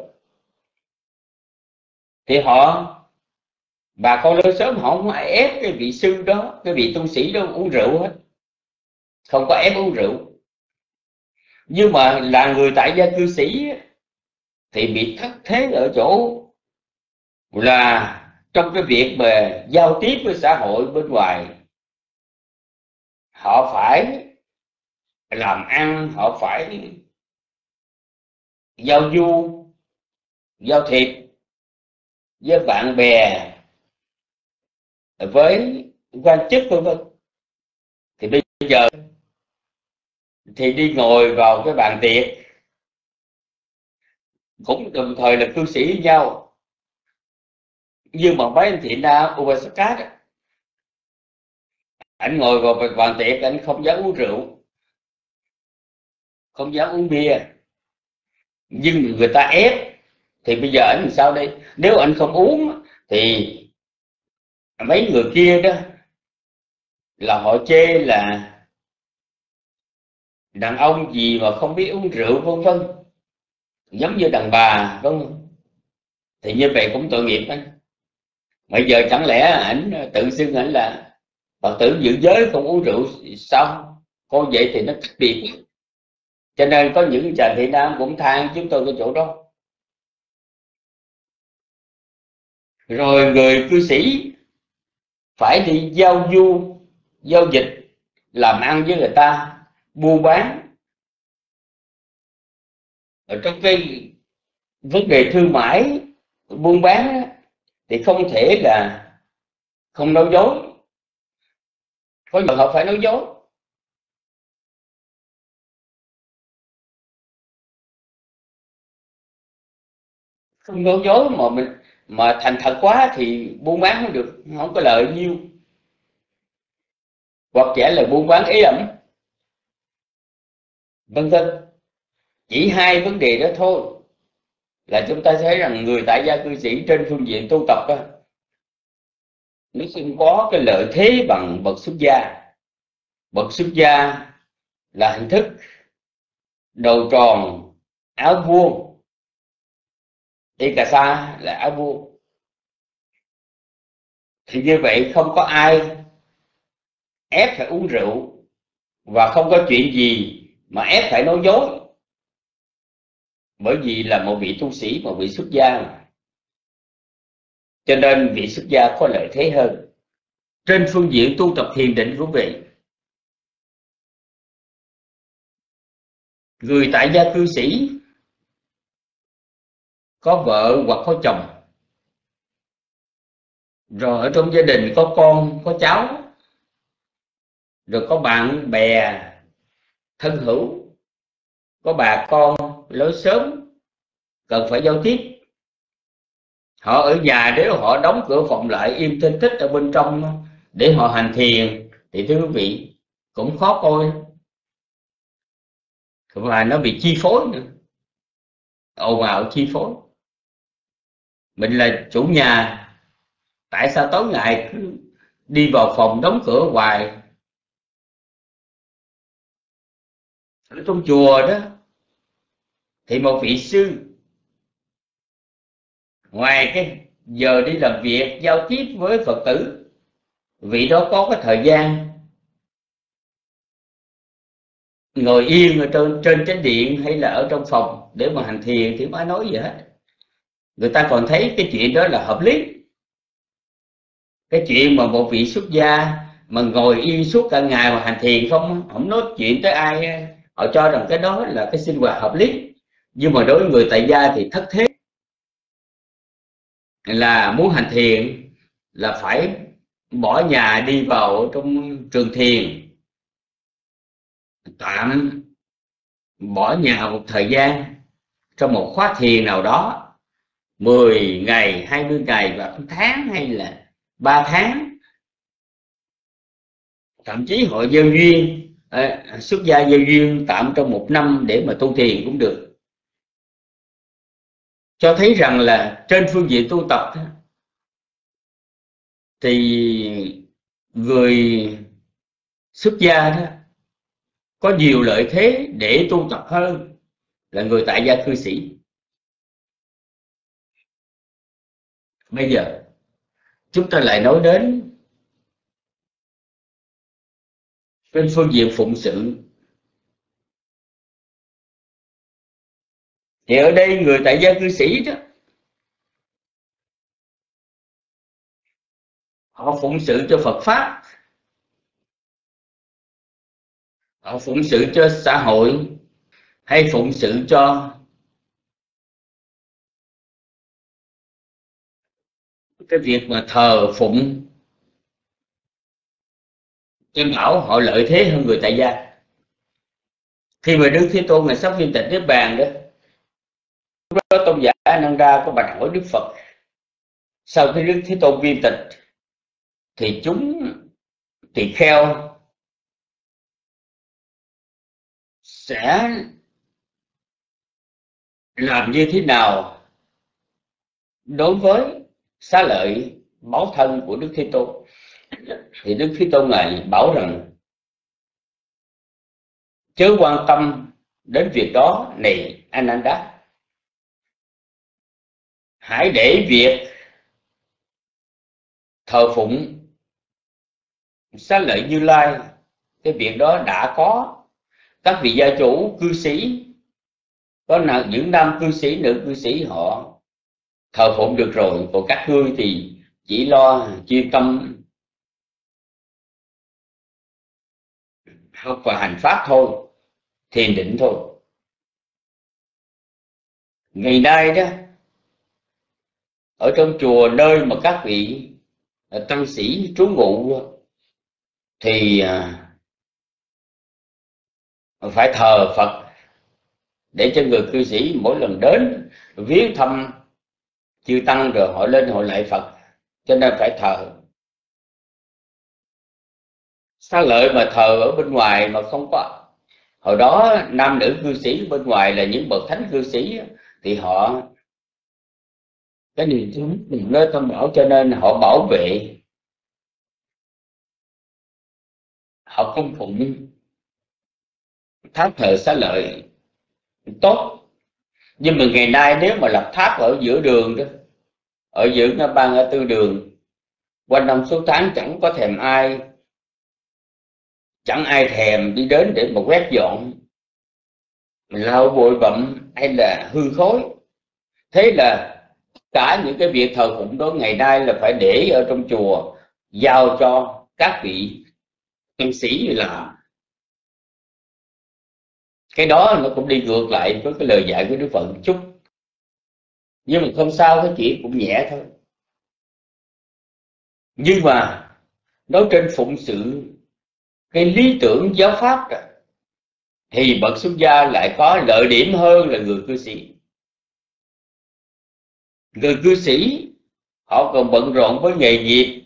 B: thì bà con lớn sớm họ không ai ép cái vị sư đó, cái vị tu sĩ đó uống rượu hết, không có ép uống rượu. Nhưng mà là người tại gia cư sĩ thì bị thất thế ở chỗ là trong cái việc mà giao tiếp với xã hội bên ngoài, họ phải làm ăn, họ phải giao du, giao thiệp với bạn bè, với quan chức vân vân. Thì bây giờ thì đi ngồi vào cái bàn tiệc, cũng đồng thời là cư sĩ với nhau, nhưng mà mấy anh Thiện Nam Upasaka, anh ngồi vào bàn tiệc, anh không dám uống rượu, không dám uống bia, nhưng người ta ép. Thì bây giờ anh làm sao đây? Nếu anh không uống thì mấy người kia đó là họ chê là đàn ông gì mà không biết uống rượu vân vân, giống như đàn bà vân vân. Thì như vậy cũng tội nghiệp anh. Bây giờ chẳng lẽ ảnh tự xưng ảnh là Phật tử giữ giới không uống rượu sao? Con vậy thì nó cách biệt. Cho nên có những chàng thị nam cũng than chúng tôi cái chỗ đó. Rồi người cư sĩ phải đi giao du, giao dịch, làm ăn với người ta, buôn bán. Ở trong cái vấn đề thương mại, buôn bán thì không thể là không nói dối, có trường hợp phải nói dối. Không nói dối mà thành thật quá thì buôn bán không được, không có lợi nhiêu, hoặc giả là buôn bán ế ẩm, vân vân. Chỉ hai vấn đề đó thôi là chúng ta thấy rằng người tại gia cư sĩ trên phương diện tu tập đó, nó không có cái lợi thế bằng bậc xuất gia. Bậc xuất gia là hình thức đầu tròn, áo vuông, y cà sa là áo vuông. Thì như vậy không có ai ép phải uống rượu, và không có chuyện gì mà ép phải nói dối, bởi vì là một vị tu sĩ, một vị xuất gia mà. Cho nên vị xuất gia có lợi thế hơn. Trên phương diện tu tập thiền định của vị, người tại gia cư sĩ có vợ hoặc có chồng, rồi ở trong gia đình có con, có cháu, rồi có bạn bè thân hữu, có bà con lớn sớm cần phải giao tiếp. Họ ở nhà nếu họ đóng cửa phòng lại im thinh thích ở bên trong để họ hành thiền thì thưa quý vị cũng khó coi, và nó bị chi phối nữa, ồn ào chi phối. Mình là chủ nhà, tại sao tối ngày cứ đi vào phòng đóng cửa hoài? Ở trong chùa đó thì một vị sư ngoài cái giờ đi làm việc giao tiếp với Phật tử, vị đó có cái thời gian ngồi yên ở trên chánh điện hay là ở trong phòng để mà hành thiền thì không ai nói gì hết. Người ta còn thấy cái chuyện đó là hợp lý. Cái chuyện mà một vị xuất gia mà ngồi yên suốt cả ngày mà hành thiền không nói chuyện tới ai, họ cho rằng cái đó là cái sinh hoạt hợp lý. Nhưng mà đối với người tại gia thì thất thế, là muốn hành thiền là phải bỏ nhà đi vào trong trường thiền, tạm bỏ nhà một thời gian trong một khóa thiền nào đó, 10 ngày, 20 ngày và tháng hay là 3 tháng. Thậm chí họ gieo duyên, xuất gia gieo duyên tạm trong 1 năm để mà tu thiền cũng được. Cho thấy rằng là trên phương diện tu tập thì người xuất gia đó có nhiều lợi thế để tu tập hơn là người tại gia cư sĩ. Bây giờ chúng ta lại nói đến trên phương diện phụng sự. Thì ở đây người tại gia cư sĩ đó, họ phụng sự cho Phật Pháp, họ phụng sự cho xã hội, hay phụng sự cho cái việc mà thờ phụng Kim Bảo, họ lợi thế hơn người tại gia. Khi mà Đức Thế Tôn ngày sắp viên tịch Niết Bàn đó, lúc đó tôn giả A Nan Đa có bạch hỏi Đức Phật, sau khi Đức Thế Tôn viên tịch thì chúng tỳ kheo sẽ làm như thế nào đối với xá lợi báo thân của Đức Thế Tôn? Thì Đức Thế Tôn ngài bảo rằng chớ quan tâm đến việc đó này A Nan Đa, hãy để việc thờ phụng xá lợi Như Lai, cái việc đó đã có các vị gia chủ cư sĩ, có những nam cư sĩ, nữ cư sĩ họ thờ phụng được rồi, còn các ngươi thì chỉ lo chuyên tâm học và hành pháp thôi, thiền định thôi. Ngày nay đó, ở trong chùa nơi mà các vị tăng sĩ trú ngụ thì phải thờ Phật để cho người cư sĩ mỗi lần đến viếng thăm chư tăng rồi họ lên họ lạy Phật, cho nên phải thờ. Xá Lợi mà thờ ở bên ngoài mà không có, hồi đó nam nữ cư sĩ bên ngoài là những bậc thánh cư sĩ thì họ cái niềm tin nơi tâm bảo, cho nên họ bảo vệ, họ cung phụng tháp thờ Xá Lợi tốt. Nhưng mà ngày nay nếu mà lập tháp ở giữa đường đó, ở giữa ngã ba ngã tư đường, quanh năm suốt tháng chẳng có thèm ai, chẳng ai thèm đi đến để mà quét dọn, lau bụi bặm hay là hư khói. Thế là cả những cái việc thờ phụng đó ngày nay là phải để ở trong chùa, giao cho các vị tăng sĩ làm. Cái đó nó cũng đi ngược lại với cái lời dạy của Đức Phật chút, nhưng mà không sao, cái chuyện cũng nhẹ thôi. Nhưng mà nói trên phụng sự cái lý tưởng giáo pháp đó, thì bậc xuất gia lại có lợi điểm hơn là người cư sĩ. Người cư sĩ họ còn bận rộn với nghề nghiệp,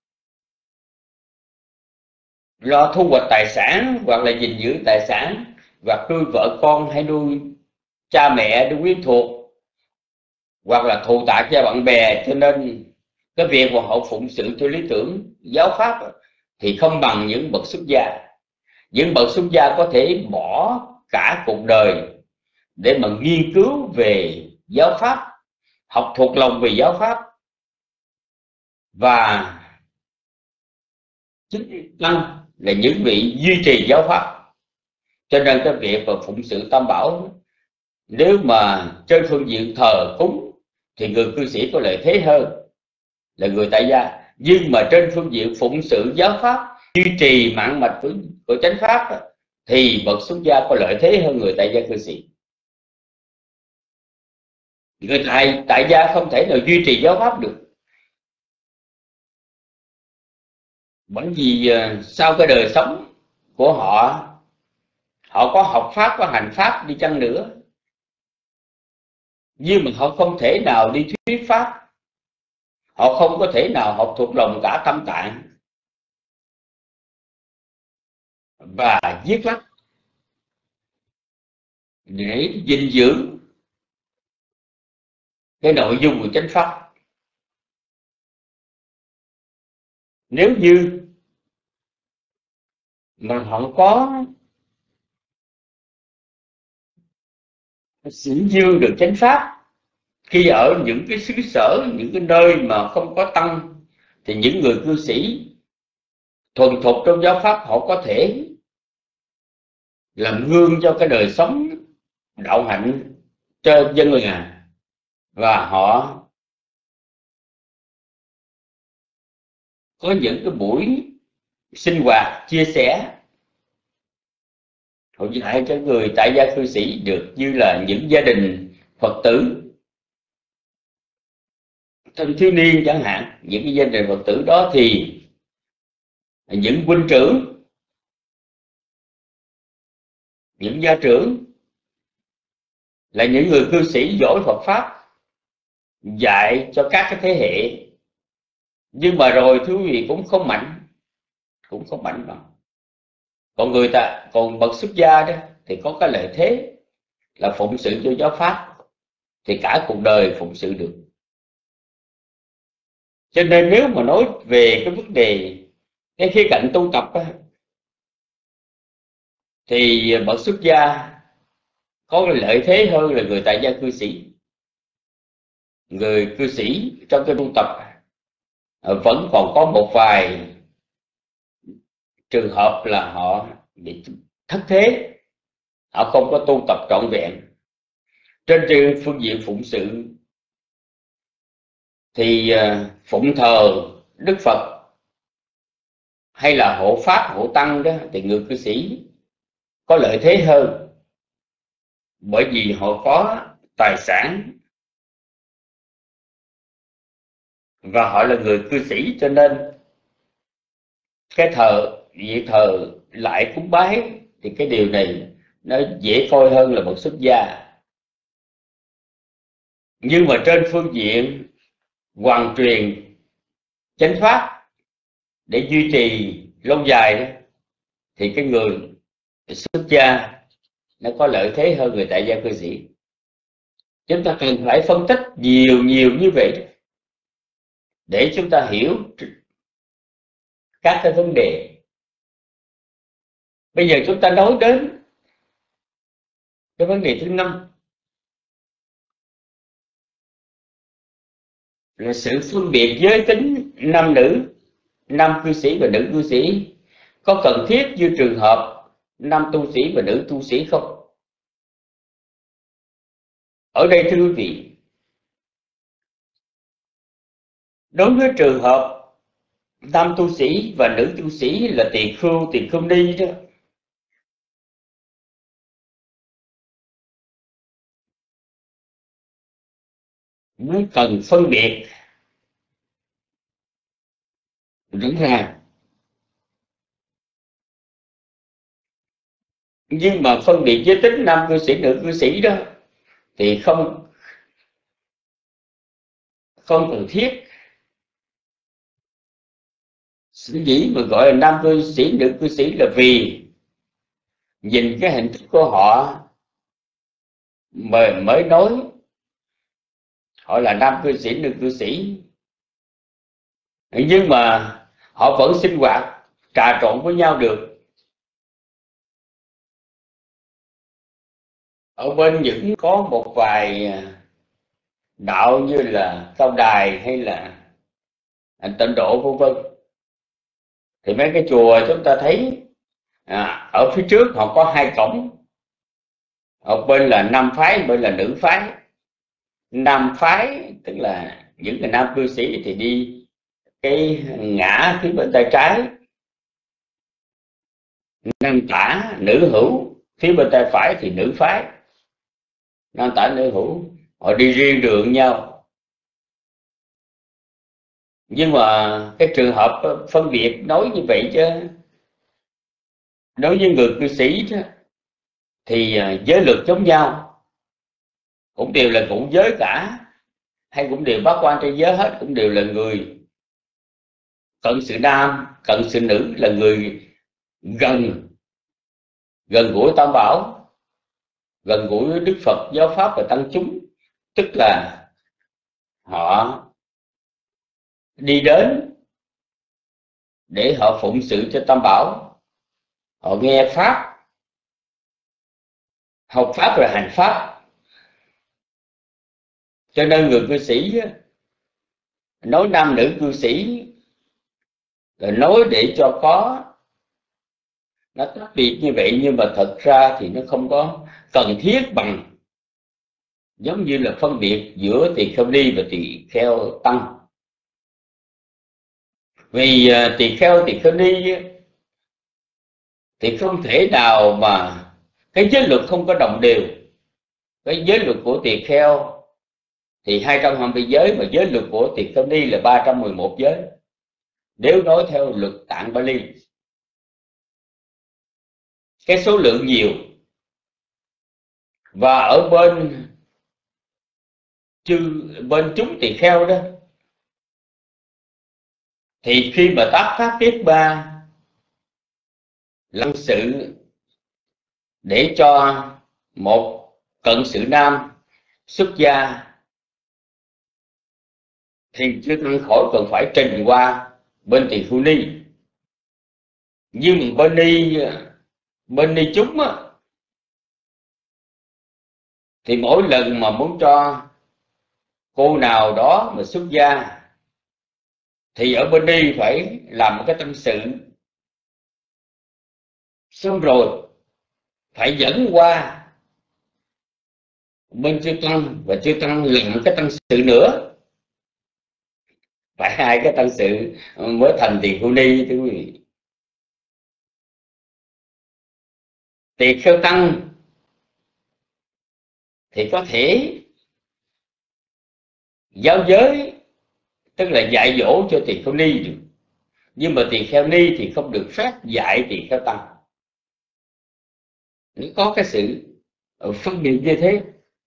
B: lo thu hoạch tài sản hoặc là gìn giữ tài sản, hoặc nuôi vợ con hay nuôi cha mẹ, nuôi quyến thuộc, hoặc là thù tạ cho bạn bè, cho nên cái việc mà họ phụng sự theo lý tưởng giáo pháp thì không bằng những bậc xuất gia. Những bậc xuất gia có thể bỏ cả cuộc đời để mà nghiên cứu về giáo pháp, học thuộc lòng về giáo pháp, và chính tăng là những vị duy trì giáo pháp. Cho nên cái việc mà phụng sự tam bảo, nếu mà trên phương diện thờ cúng thì người cư sĩ có lợi thế hơn là người tại gia, nhưng mà trên phương diện phụng sự giáo pháp, duy trì mạng mạch của chánh pháp thì bậc xuất gia có lợi thế hơn người tại gia cư sĩ. Người tại gia không thể nào duy trì giáo pháp được, bởi vì sau cái đời sống của họ, họ có học pháp, có hành pháp đi chăng nữa, nhưng mà họ không thể nào đi thuyết pháp, họ không có thể nào học thuộc lòng cả tâm tạng và viết lách để gìn giữ cái nội dung của chánh pháp. Nếu như mà họ có sử dương được chánh pháp khi ở những cái xứ sở, những cái nơi mà không có tăng, thì những người cư sĩ thuần thục trong giáo pháp họ có thể làm gương cho cái đời sống đạo hạnh cho dân làng, và họ có những cái buổi sinh hoạt chia sẻ, họ dạy cho người tại gia cư sĩ được như là những gia đình Phật tử thanh thiếu niên chẳng hạn. Những cái gia đình Phật tử đó thì những huynh trưởng, những gia trưởng là những người cư sĩ giỏi Phật pháp, dạy cho các cái thế hệ. Nhưng mà rồi thưa quý vị cũng không mạnh bằng. Còn bậc xuất gia đó thì có cái lợi thế là phụng sự cho giáo pháp, thì cả cuộc đời phụng sự được. Cho nên nếu mà nói về cái vấn đề cái khía cạnh tu tập thì bậc xuất gia có cái lợi thế hơn là người tại gia cư sĩ. Người cư sĩ trong cái tu tập vẫn còn có một vài trường hợp là họ bị thất thế, họ không có tu tập trọn vẹn. Trên phương diện phụng sự thì phụng thờ Đức Phật hay là hộ pháp hộ tăng đó thì người cư sĩ có lợi thế hơn, bởi vì họ có tài sản và họ là người cư sĩ, cho nên cái việc thờ lại cúng bái thì cái điều này nó dễ coi hơn là một xuất gia. Nhưng mà trên phương diện hoàn truyền chánh pháp để duy trì lâu dài đó, thì cái người xuất gia nó có lợi thế hơn người tại gia cư sĩ. Chúng ta cần phải phân tích nhiều như vậy để chúng ta hiểu các cái vấn đề. Bây giờ chúng ta nói đến cái vấn đề thứ 5 là sự phân biệt giới tính nam nữ, nam cư sĩ và nữ cư sĩ có cần thiết như trường hợp nam tu sĩ và nữ tu sĩ không? Ở đây thưa quý vị, đối với trường hợp nam tu sĩ và nữ tu sĩ là tỳ khưu, tỳ khưu ni đó, nó cần phân biệt rõ ràng. Nhưng mà phân biệt giới tính nam cư sĩ, nữ cư sĩ đó thì không cần thiết. Sở dĩ mà gọi là nam cư sĩ, nữ cư sĩ là vì nhìn cái hình thức của họ mới nói họ là nam cư sĩ, nữ cư sĩ. Nhưng mà họ vẫn sinh hoạt trà trộn với nhau được. Ở bên những có một vài đạo như là Cao Đài hay là Tịnh Độ vân vân, thì mấy cái chùa chúng ta thấy ở phía trước họ có 2 cổng, một bên là nam phái, bên là nữ phái. Nam phái tức là những người nam cư sĩ thì đi cái ngã phía bên tay trái, nam tả nữ hữu phía bên tay phải thì nữ phái. Nam tả nữ hữu họ đi riêng đường nhau. Nhưng mà cái trường hợp phân biệt nói như vậy chứ đối với người cư sĩ đó, thì giới luật giống nhau, cũng đều là ngũ giới cả, hay cũng đều bát quan trai giới hết, cũng đều là người cận sự nam, cận sự nữ, là người gần gũi Tam Bảo, gần gũi với Đức Phật, giáo pháp và tăng chúng. Tức là họ đi đến để họ phụng sự cho Tam Bảo, họ nghe pháp, học pháp rồi hành pháp. Cho nên người cư sĩ nói nam nữ cư sĩ là nói để cho có nó tách biệt như vậy, nhưng mà thật ra thì nó không có cần thiết bằng giống như là phân biệt giữa tỳ kheo ni và tỳ kheo tăng. Vì tỳ kheo ni thì không thể nào mà cái giới luật không có đồng đều. Cái giới luật của tỳ kheo thì 220 giới, mà giới luật của tỳ kheo ni là 311 giới, nếu nói theo luật Tạng Bali. Cái số lượng nhiều. Và ở bên chúng tỳ kheo đó, thì khi mà tác pháp tiết 3 lăng sự để cho một cận sự nam xuất gia thì chưa tăng khỏi cần phải trình qua bên tỳ khưu ni. Nhưng bên ni chúng á, thì mỗi lần mà muốn cho cô nào đó mà xuất gia thì ở bên đi phải làm một cái tâm sự, xong rồi phải dẫn qua bên chư tăng, và chư tăng làm cái tâm sự nữa. phải hai cái tăng sự mới thành tỳ kheo ni thưa quý vị. Tỳ kheo tăng thì có thể giáo giới, tức là dạy dỗ cho tỳ kheo ni được, nhưng mà tỳ kheo ni thì không được phép dạy tỳ kheo tăng. Nó có cái sự phân biệt như thế.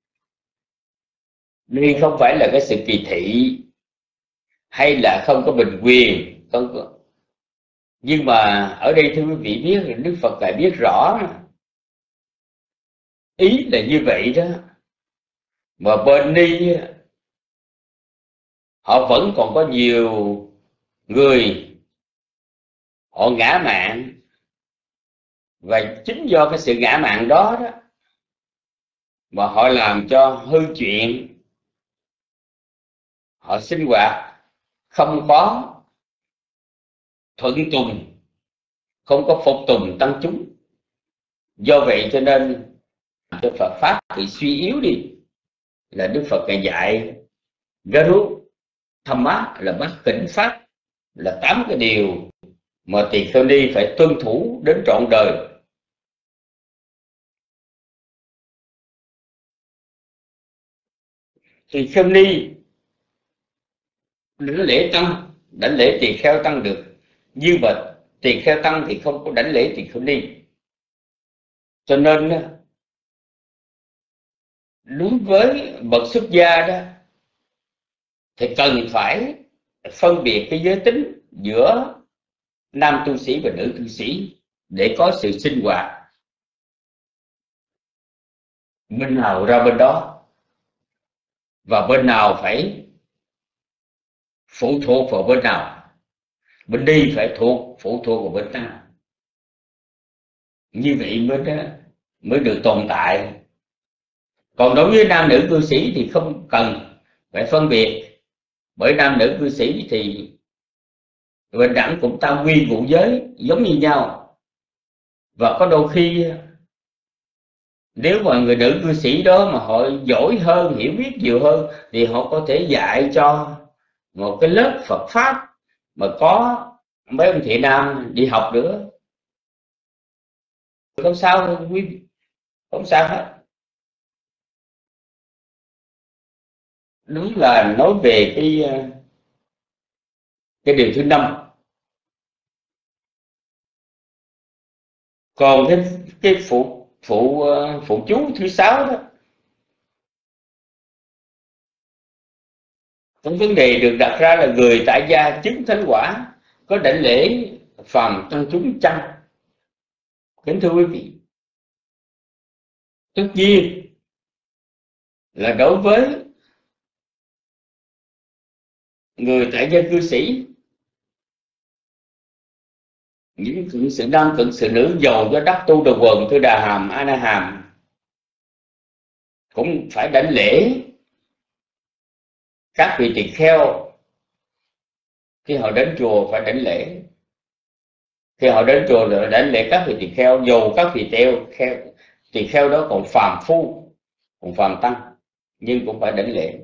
B: Đây không phải là cái sự kỳ thị hay là không có bình quyền, không có. Nhưng mà ở đây thưa quý vị biết, Đức Phật lại biết rõ ý là như vậy đó. Mà bên ni họ vẫn còn có nhiều người họ ngã mạn, và chính do cái sự ngã mạn đó đó mà họ làm cho hư chuyện, họ sinh hoạt không có thuận tùng, không có phục tùng tăng chúng. Do vậy cho nên cho Phật pháp thì suy yếu đi, là Đức Phật ngày dạy Garu Tham Má là bát tỉnh pháp, là 8 cái điều mà tỳ kheo ni phải tuân thủ đến trọn đời. Tỳ kheo ni đảnh lễ tăng, đảnh lễ tỳ kheo tăng được, nhưng mà tỳ kheo tăng thì không có đảnh lễ tỳ kheo ni. Cho nên đối với bậc xuất gia đó thì cần phải phân biệt cái giới tính giữa nam tu sĩ và nữ tu sĩ để có sự sinh hoạt bên nào ra bên đó, và bên nào phải phụ thuộc vào bên nào. Bên đi phải phụ thuộc vào bên tăng, như vậy mới được tồn tại. Còn đối với nam nữ cư sĩ thì không cần phải phân biệt, bởi nam nữ cư sĩ thì bình đẳng cũng tam quy ngũ giới giống như nhau. Và có đôi khi nếu mà người nữ cư sĩ đó mà họ giỏi hơn, hiểu biết nhiều hơn, thì họ có thể dạy cho một cái lớp Phật pháp mà có mấy ông thị nam đi học nữa, không sao quý vị, không sao hết. Đúng là nói về cái điều thứ 5. Còn cái phụ chú thứ 6 đó, cái vấn đề được đặt ra là người tại gia chứng thánh quả có đảnh lễ phàm tăng chúng chăng? Kính thưa quý vị, tất nhiên là đối với người tại gia cư sĩ, những cận sự nam cận sự nữ giàu cho đắc tu đầu quần thư đà hàm a na hàm cũng phải đảnh lễ các vị tỳ kheo. Khi họ đến chùa phải đảnh lễ, khi họ đến chùa là đảnh lễ các vị tỳ kheo, dù các vị tỳ kheo đó còn phàm phu, còn phàm tăng, nhưng cũng phải đảnh lễ.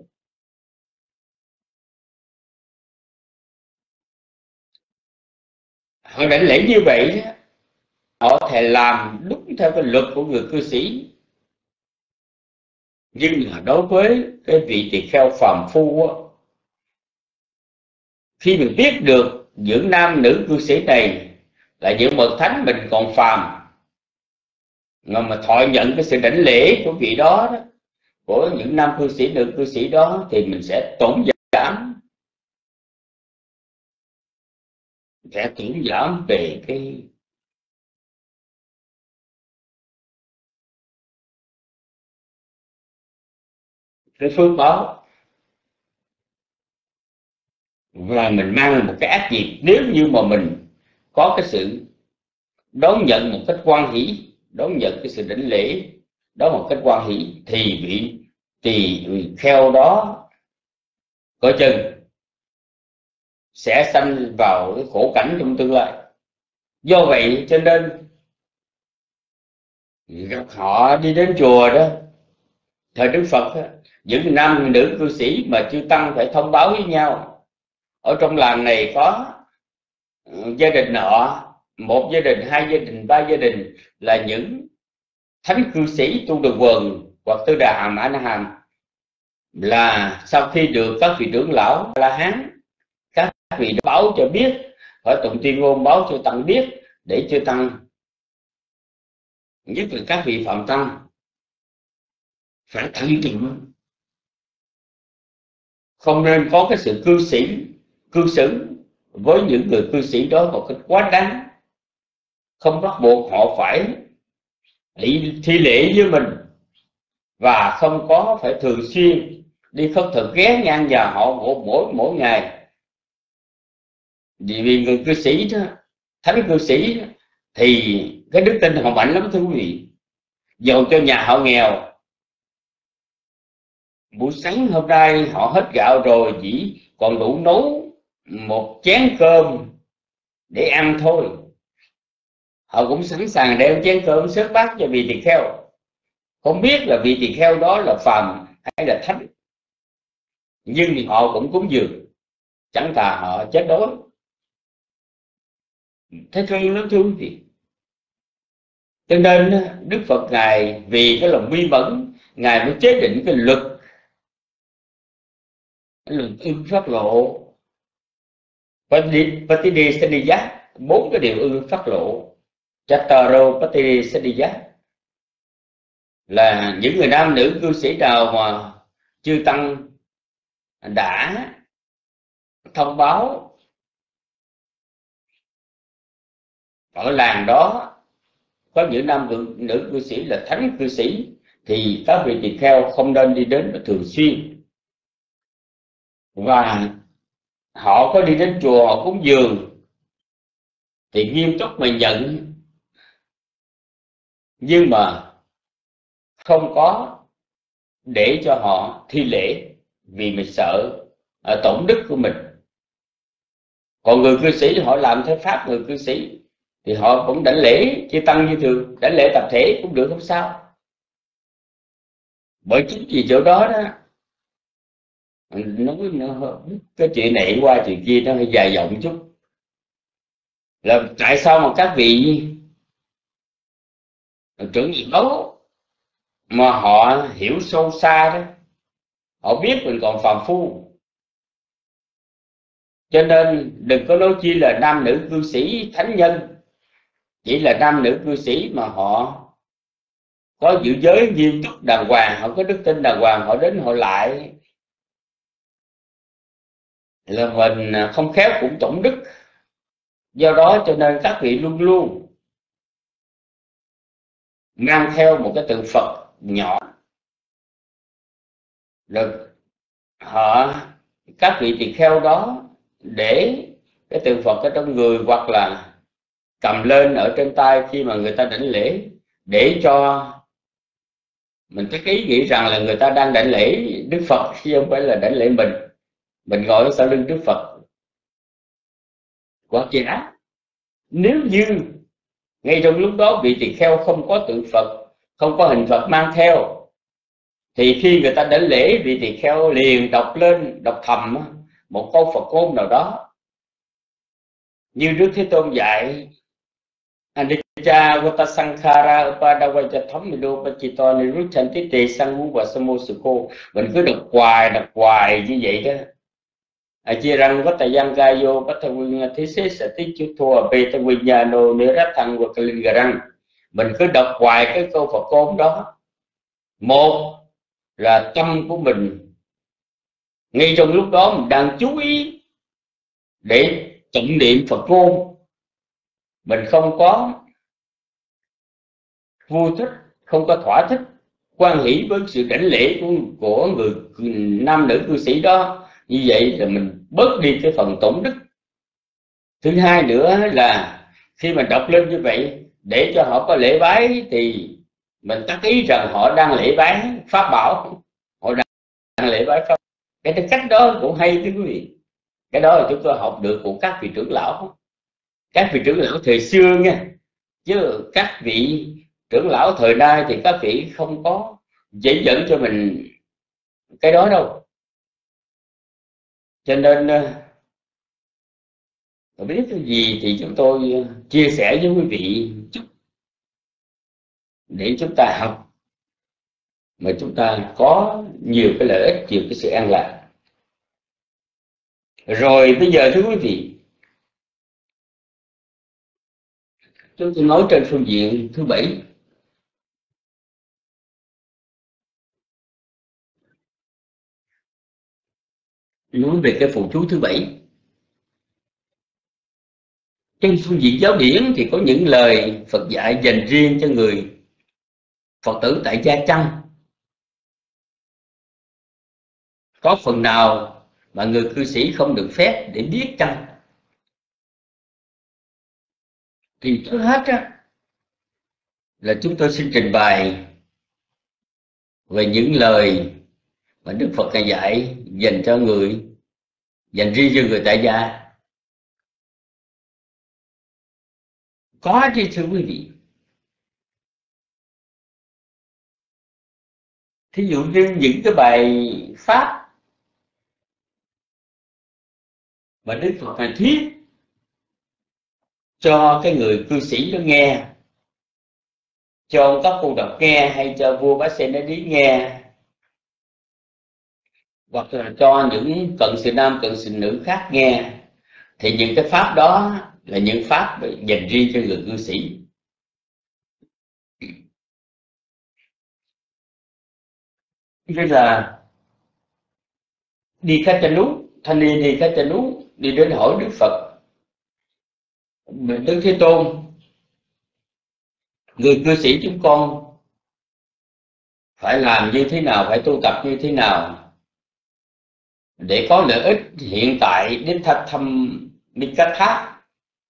B: Họ đảnh lễ như vậy, họ thể làm đúng theo cái luật của người cư sĩ. Nhưng mà đối với cái vị tỳ kheo phàm phu á, khi mình biết được những nam nữ cư sĩ này là những bậc thánh, mình còn phàm, mà thọ nhận cái sự đảnh lễ của vị đó, của những nam cư sĩ nữ cư sĩ đó, thì mình sẽ tổn giảm về cái phước báo, và mình mang một cái ác nghiệp nếu như mà mình có cái sự đón nhận một cách hoan hỷ, đón nhận cái sự đảnh lễ đó một cách hoan hỷ, thì vị tỳ kheo đó coi chừng sẽ sanh vào cái khổ cảnh trong tương lai. Do vậy cho nên gặp họ đi đến chùa đó, thời Đức Phật, những nam nữ cư sĩ mà chư tăng phải thông báo với nhau, ở trong làng này có gia đình nọ, một gia đình, hai gia đình, ba gia đình là những thánh cư sĩ tu Đà Quần hoặc Tư Đà Hàm, A Na Hàm, là sau khi được các vị trưởng lão La Hán, các vị báo cho biết, hỏi tụng tuyên ngôn báo cho tăng biết, để cho tăng, nhất là các vị phạm tăng, phải thận trọng, không nên có cái sự cư xử với những người cư sĩ đó một cách quá đáng, không bắt buộc họ phải thi lễ với mình, và không có phải thường xuyên đi khất thực ghé ngang nhà họ mỗi ngày. Vì người cư sĩ đó, thánh cư sĩ đó, thì cái đức tin họ mạnh lắm thưa quý vị. Dầu cho nhà họ nghèo, buổi sáng hôm nay họ hết gạo rồi, chỉ còn đủ nấu một chén cơm để ăn thôi, họ cũng sẵn sàng đem chén cơm xếp bát cho vị tỳ kheo. Không biết là vị tỳ kheo đó là phàm hay là thánh, nhưng thì họ cũng cúng dường, chẳng thà họ chết đói. Thế thương lắm thưa quý vị. Cho nên Đức Phật Ngài vì cái lòng bi bẩn, Ngài mới chế định cái luật ưng phát lộ, Patidesaniya, 4 cái điều ưng phát lộ, Chattaro Patidesaniya, là những người nam nữ cư sĩ nào mà chư tăng đã thông báo ở làng đó có những nam nữ cư sĩ là thánh cư sĩ, thì các vị tỳ kheo không nên đi đến thường xuyên. Và họ có đi đến chùa họ cúng dường thì nghiêm túc mà nhận, nhưng mà không có để cho họ thi lễ, vì mình sợ tổn đức của mình. Còn người cư sĩ họ làm theo pháp người cư sĩ thì họ cũng đảnh lễ chư tăng như thường, đảnh lễ tập thể cũng được, không sao. Bởi chính vì chỗ đó đó, nói cái chuyện này qua chuyện kia nó hơi dài dòng chút, là tại sao mà các vị trưởng lão mà họ hiểu sâu xa đó, họ biết mình còn phàm phu, cho nên đừng có nói chi là nam nữ cư sĩ thánh nhân. Chỉ là nam nữ cư sĩ mà họ có giữ giới nghiêm túc đàng hoàng, họ có đức tin đàng hoàng, họ đến họ lại là mình không khéo cũng tổn đức. Do đó cho nên các vị luôn luôn mang theo một cái tượng Phật nhỏ, rồi các vị tỳ kheo đó để cái tượng Phật ở trong người, hoặc là cầm lên ở trên tay khi mà người ta đảnh lễ, để cho mình cái ý nghĩ rằng là người ta đang đảnh lễ Đức Phật, chứ không phải là đảnh lễ mình. Mình gọi sau lưng Đức Phật quá giả. Nếu như ngay trong lúc đó vị tỳ kheo không có tượng Phật, không có hình Phật mang theo, thì khi người ta đảnh lễ, vị tỳ kheo liền đọc lên, đọc thầm một câu Phật ngôn nào đó, như Đức Thế Tôn dạy: Anicca Vata Sankhara Upadavaja Thammido Pachito Niruchanti Te Sangu và Samosukho. Mình cứ đọc hoài như vậy đó. Chia răng Vata Yangayo Vata Vinh Thế Xế Sở Tí Chú Thua Beta Vinyano Nirathang và Kalingarang. Mình cứ đọc hoài cái câu Phật ngôn đó. Một là tâm của mình ngay trong lúc đó mình đang chú ý để tụng niệm Phật ngôn, mình không có vui thích, không có thỏa thích, quan hỷ với sự đảnh lễ của người nam nữ cư sĩ đó. Như vậy là mình bớt đi cái phần tổn đức. Thứ hai nữa là khi mình đọc lên như vậy để cho họ có lễ bái, thì mình tác ý rằng họ đang lễ bái pháp bảo, họ đang lễ bái pháp. Cái cách đó cũng hay thưa quý vị. Cái đó là chúng tôi học được của các vị trưởng lão, các vị trưởng lão thời xưa nha, chứ các vị trưởng lão thời nay thì các vị không có chỉ dẫn cho mình cái đó đâu. Cho nên biết cái gì thì chúng tôi chia sẻ với quý vị chút để chúng ta học, mà chúng ta có nhiều cái lợi ích, nhiều cái sự an lạc. Rồi bây giờ thưa quý vị, chúng tôi nói trên phương diện thứ 7. Nói về cái phụ chú thứ 7. Trên phương diện giáo điển thì có những lời Phật dạy dành riêng cho người Phật tử tại gia chăng? Có phần nào mà người cư sĩ không được phép để biết chăng? Thì trước hết á, là chúng tôi xin trình bày về những lời mà Đức Phật dạy dành cho người, dành riêng cho người tại gia. Có chứ thưa quý vị. Thí dụ như những cái bài pháp mà Đức Phật thuyết cho cái người cư sĩ đó nghe, cho các cô độc nghe, hay cho vua Bá Xe Đế Đí nghe, hoặc là cho những cận sự nam cận sự nữ khác nghe, thì những cái pháp đó là những pháp dành riêng cho người cư sĩ. Như là đi khách trên núi, thanh niên đi khách trên núi, đi đến hỏi Đức Phật, Đức Thế Tôn, người cư sĩ chúng con phải làm như thế nào, phải tu tập như thế nào để có lợi ích hiện tại đến thạch thâm đi cách thác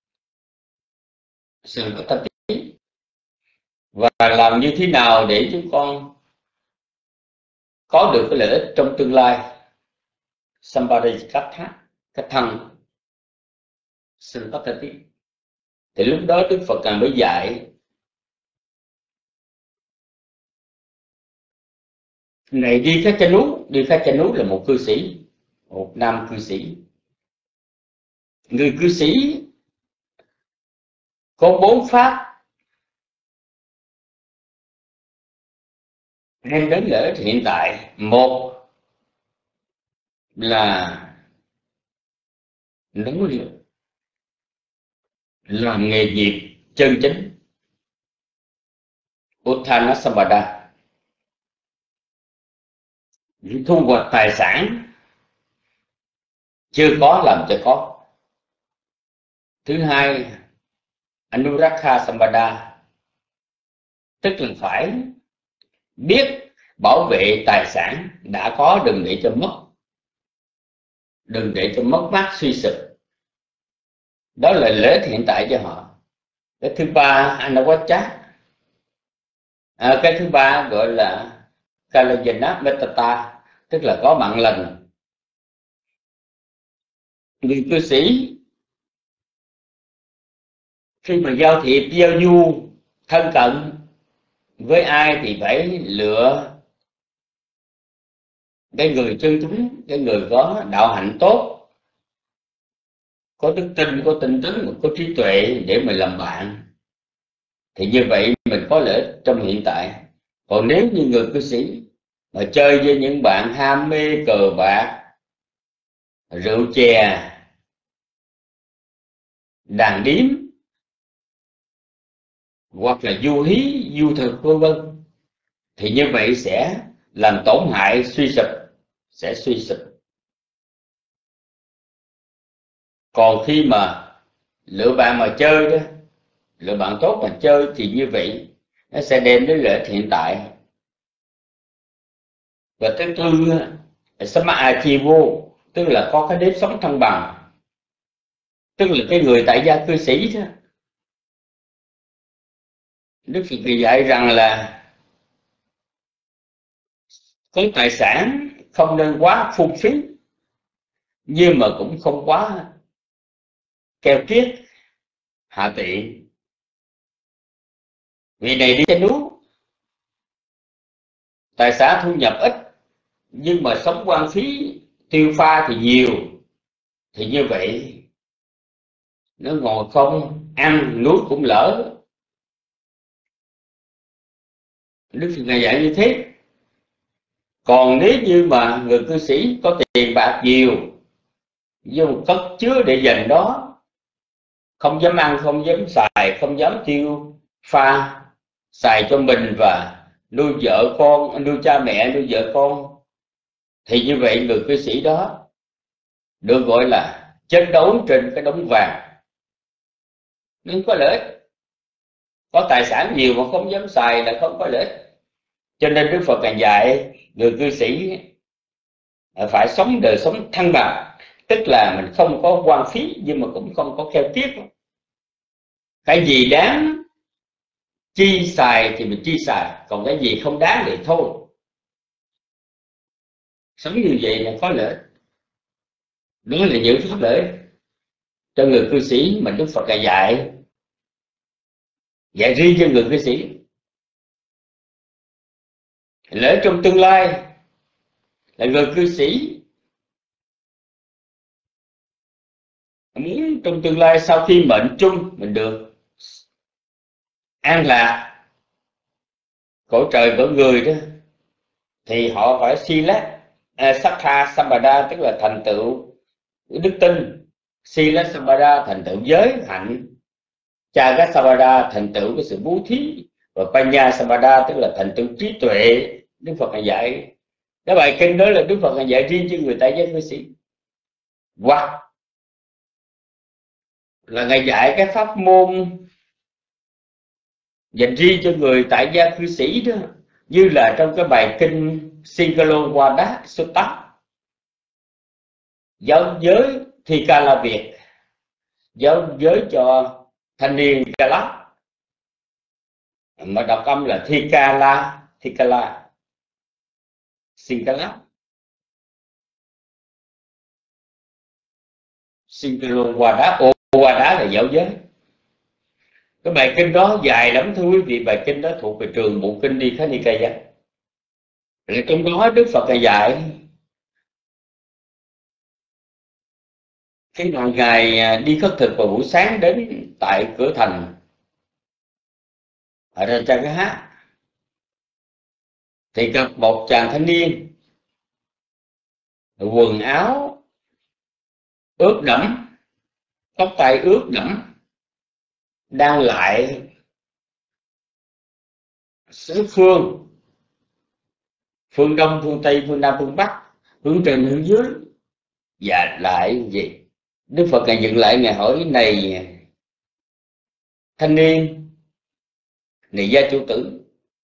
B: sự có tâm trí, và làm như thế nào để chúng con có được cái lợi ích trong tương lai Sambhari cách thác cách thân sự có tâm trí. Thì lúc đó Đức Phật mới dạy này, đi khách trên núi. Đi khách trên núi là một cư sĩ, một nam cư sĩ. Người cư sĩ có 4 pháp đem đến lợi ích hiện tại. Một là nấu lửa, làm nghề nghiệp chân chính, Uttana Sampada, thu hoạch tài sản chưa có làm cho có. Thứ hai, Anurakha Sampada, tức là phải biết bảo vệ tài sản đã có, đừng để cho mất, đừng để cho mất mát suy sụp. Đó là lợi ích hiện tại cho họ. Cái thứ ba, Anawacha, cái thứ ba gọi là Kalayana Metata, tức là có mạng lành. Người cư sĩ khi mà giao thiệp, giao du, thân cận với ai thì phải lựa cái người chân chính, cái người có đạo hạnh tốt, có đức tin, có tinh tấn, có trí tuệ để mình làm bạn. Thì như vậy mình có lợi ích trong hiện tại. Còn nếu như người cư sĩ mà chơi với những bạn ham mê cờ bạc, rượu chè, đàn điếm, hoặc là du hí, du thực vân vân, thì như vậy sẽ làm tổn hại, suy sụp, sẽ suy sụp. Còn khi mà lựa bạn mà chơi đó, lựa bạn tốt mà chơi, thì như vậy nó sẽ đem đến lợi ích hiện tại. Và thứ tư, Samaachivo, tức là có cái nếp sống thăng bằng, tức là cái người tại gia cư sĩ đó. Đức Phật dạy rằng là có tài sản không nên quá phung phí, nhưng mà cũng không quá keo kiết, hạ tiện. Vì này đi trên núi, tài sản thu nhập ít, nhưng mà sống quan phí tiêu pha thì nhiều, thì như vậy nó ngồi không ăn nuốt cũng lỡ. Đức Phật Ngài dạy như thế. Còn nếu như mà người cư sĩ có tiền bạc nhiều, dùng cất chứa để dành đó, không dám ăn, không dám xài, không dám tiêu pha, xài cho mình và nuôi vợ con, nuôi cha mẹ, nuôi vợ con, thì như vậy người cư sĩ đó được gọi là chiến đấu trên cái đống vàng, nhưng có lợi ích. Có tài sản nhiều mà không dám xài là không có lợi ích. Cho nên Đức Phật Ngài dạy người cư sĩ phải sống đời sống thăng bằng, tức là mình không có hoang phí nhưng mà cũng không có keo tiếc. Cái gì đáng chi xài thì mình chi xài, còn cái gì không đáng thì thôi. Sống như vậy là có lợi. Đó là những pháp lợi cho người cư sĩ mà Đức Phật Ngài dạy riêng cho người cư sĩ. Lợi trong tương lai là người cư sĩ muốn trong tương lai sau khi mệnh chung mình được an lạc cõi trời cõi người đó, thì họ phải sila sakkha sampada, tức là thành tựu đức tin, sila sampada thành tựu giới hạnh, chaga sampada thành tựu cái sự bố thí, và panya sampada tức là thành tựu trí tuệ. Đức Phật Ngài dạy cái bài kinh đó là Đức Phật Ngài dạy riêng cho người tại gia cư sĩ, hoặc là Ngài dạy cái pháp môn dành riêng cho người tại gia cư sĩ đó, như là trong cái bài kinh Singalowada Sutta, giáo giới Thi Ca La Việt, giáo giới cho thanh niên Ca Lắp, mà đọc âm là Thi Ca La Singalap, Singalowada là giáo giới. Cái bài kinh đó dài lắm thưa quý vị. Bài kinh đó thuộc về trường bộ kinh Đi Khá Nikaya. Trong đó Đức Phật Ngài dạy khi nào Ngài đi khất thực vào buổi sáng đến tại cửa thành ở Rajagaha, thì gặp một chàng thanh niên quần áo ướt đẫm, tóc tai ướt đẫm, đang lại xứ phương Đông, phương Tây, phương Nam, phương Bắc, hướng trên hướng dưới. Và lại gì? Đức Phật Ngài dừng lại, Ngài hỏi: này thanh niên, này gia chủ tử,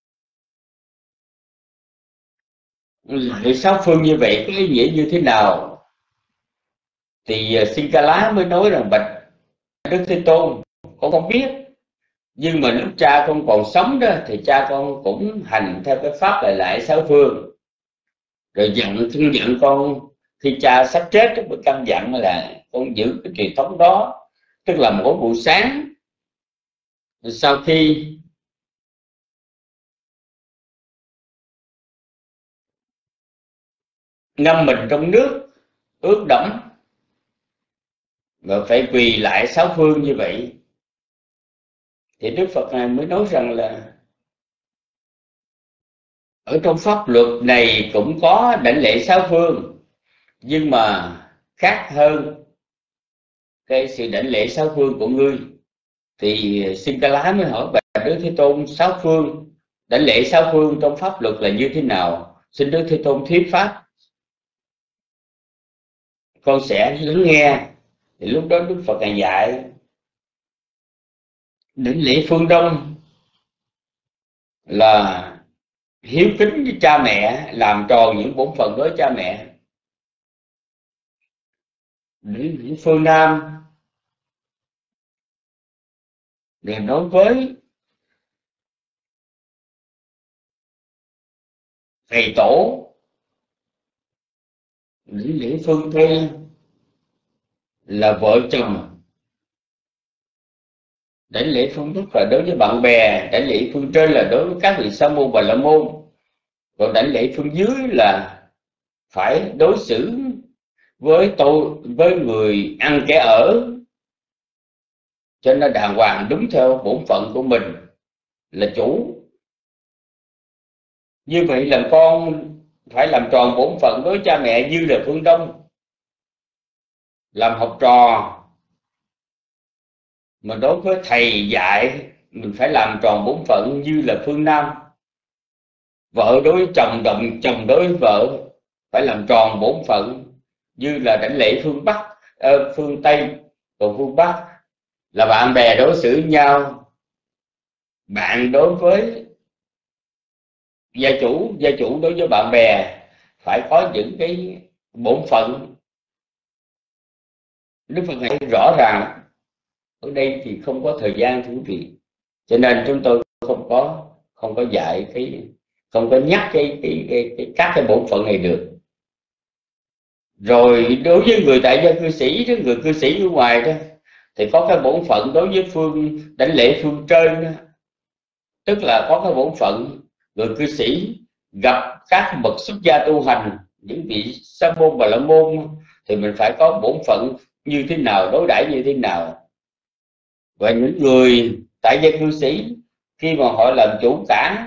B: lại sáu phương như vậy có ý nghĩa như thế nào? Thì Sinkala mới nói rằng: bạch Đức Thế Tôn, con không biết, nhưng mà lúc cha con còn sống đó thì cha con cũng hành theo cái pháp lại sáu phương, rồi căn dặn con khi cha sắp chết mới căn dặn là con giữ cái truyền thống đó, tức là mỗi buổi sáng sau khi ngâm mình trong nước ướt đẫm và phải quỳ lại sáu phương như vậy, thì Đức Phật này mới nói rằng là ở trong pháp luật này cũng có đảnh lễ sáu phương, nhưng mà khác hơn cái sự đảnh lễ sáu phương của ngươi. Thì Sinkala mới hỏi: bạch Đức Thế Tôn, sáu phương, đảnh lễ sáu phương trong pháp luật là như thế nào? Xin Đức Thế Tôn thuyết pháp, con sẽ lắng nghe. Thì lúc đó Đức Phật Ngài dạy đảnh lễ phương Đông là hiếu kính với cha mẹ, làm tròn những bổn phận với cha mẹ. Đảnh lễ phương Nam là đối với thầy tổ. Đảnh lễ phương Tây là vợ chồng. Đảnh lễ phương Bắc là đối với bạn bè. Đảnh lễ phương trên là đối với các vị sa môn và la môn. Còn đảnh lễ phương dưới là phải đối xử với người ăn kẻ ở, cho nó đàng hoàng, đúng theo bổn phận của mình là chủ. Như vậy làm con phải làm tròn bổn phận với cha mẹ như là phương Đông, làm học trò. Mà đối với thầy dạy mình phải làm tròn bổn phận như là phương Nam. Vợ đối với chồng, chồng đối với vợ phải làm tròn bổn phận như là đảnh lễ phương Bắc, phương Tây. Còn phương Bắc là bạn bè đối xử với nhau, bạn đối với gia chủ đối với bạn bè phải có những cái bổn phận. Đức Phật này rõ ràng. Ở đây thì không có thời gian, thưa quý vị, cho nên chúng tôi không có dạy không có nhắc các cái bổn phận này được. Rồi đối với người tại gia cư sĩ đó, người cư sĩ ở ngoài đó, thì có cái bổn phận đối với phương đảnh lễ phương trên đó. Tức là có cái bổn phận người cư sĩ gặp các bậc xuất gia tu hành, những vị sa môn bà la môn, thì mình phải có bổn phận như thế nào, đối đãi như thế nào. Và những người tại gia cư sĩ khi mà họ làm chủ cả,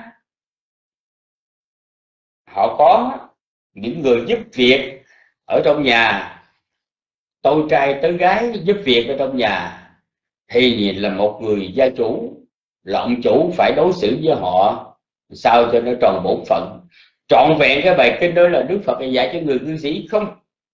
B: họ có những người giúp việc ở trong nhà, tôi trai tới gái giúp việc ở trong nhà, thì là một người gia chủ, là ông chủ phải đối xử với họ sao cho nó tròn bổn phận. Trọn vẹn cái bài kinh đó là Đức Phật dạy cho người cư sĩ không.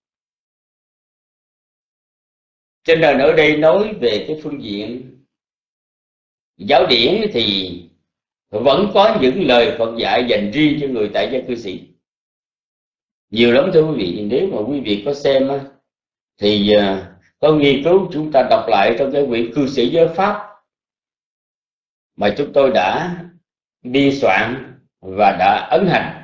B: Cho nên ở đây nói về cái phương diện giáo điển thì vẫn có những lời Phật dạy dành riêng cho người tại gia cư sĩ nhiều lắm, thưa quý vị. Nếu mà quý vị có xem thì có nghiên cứu, chúng ta đọc lại trong cái quyển Cư sĩ giới pháp mà chúng tôi đã biên soạn và đã ấn hành.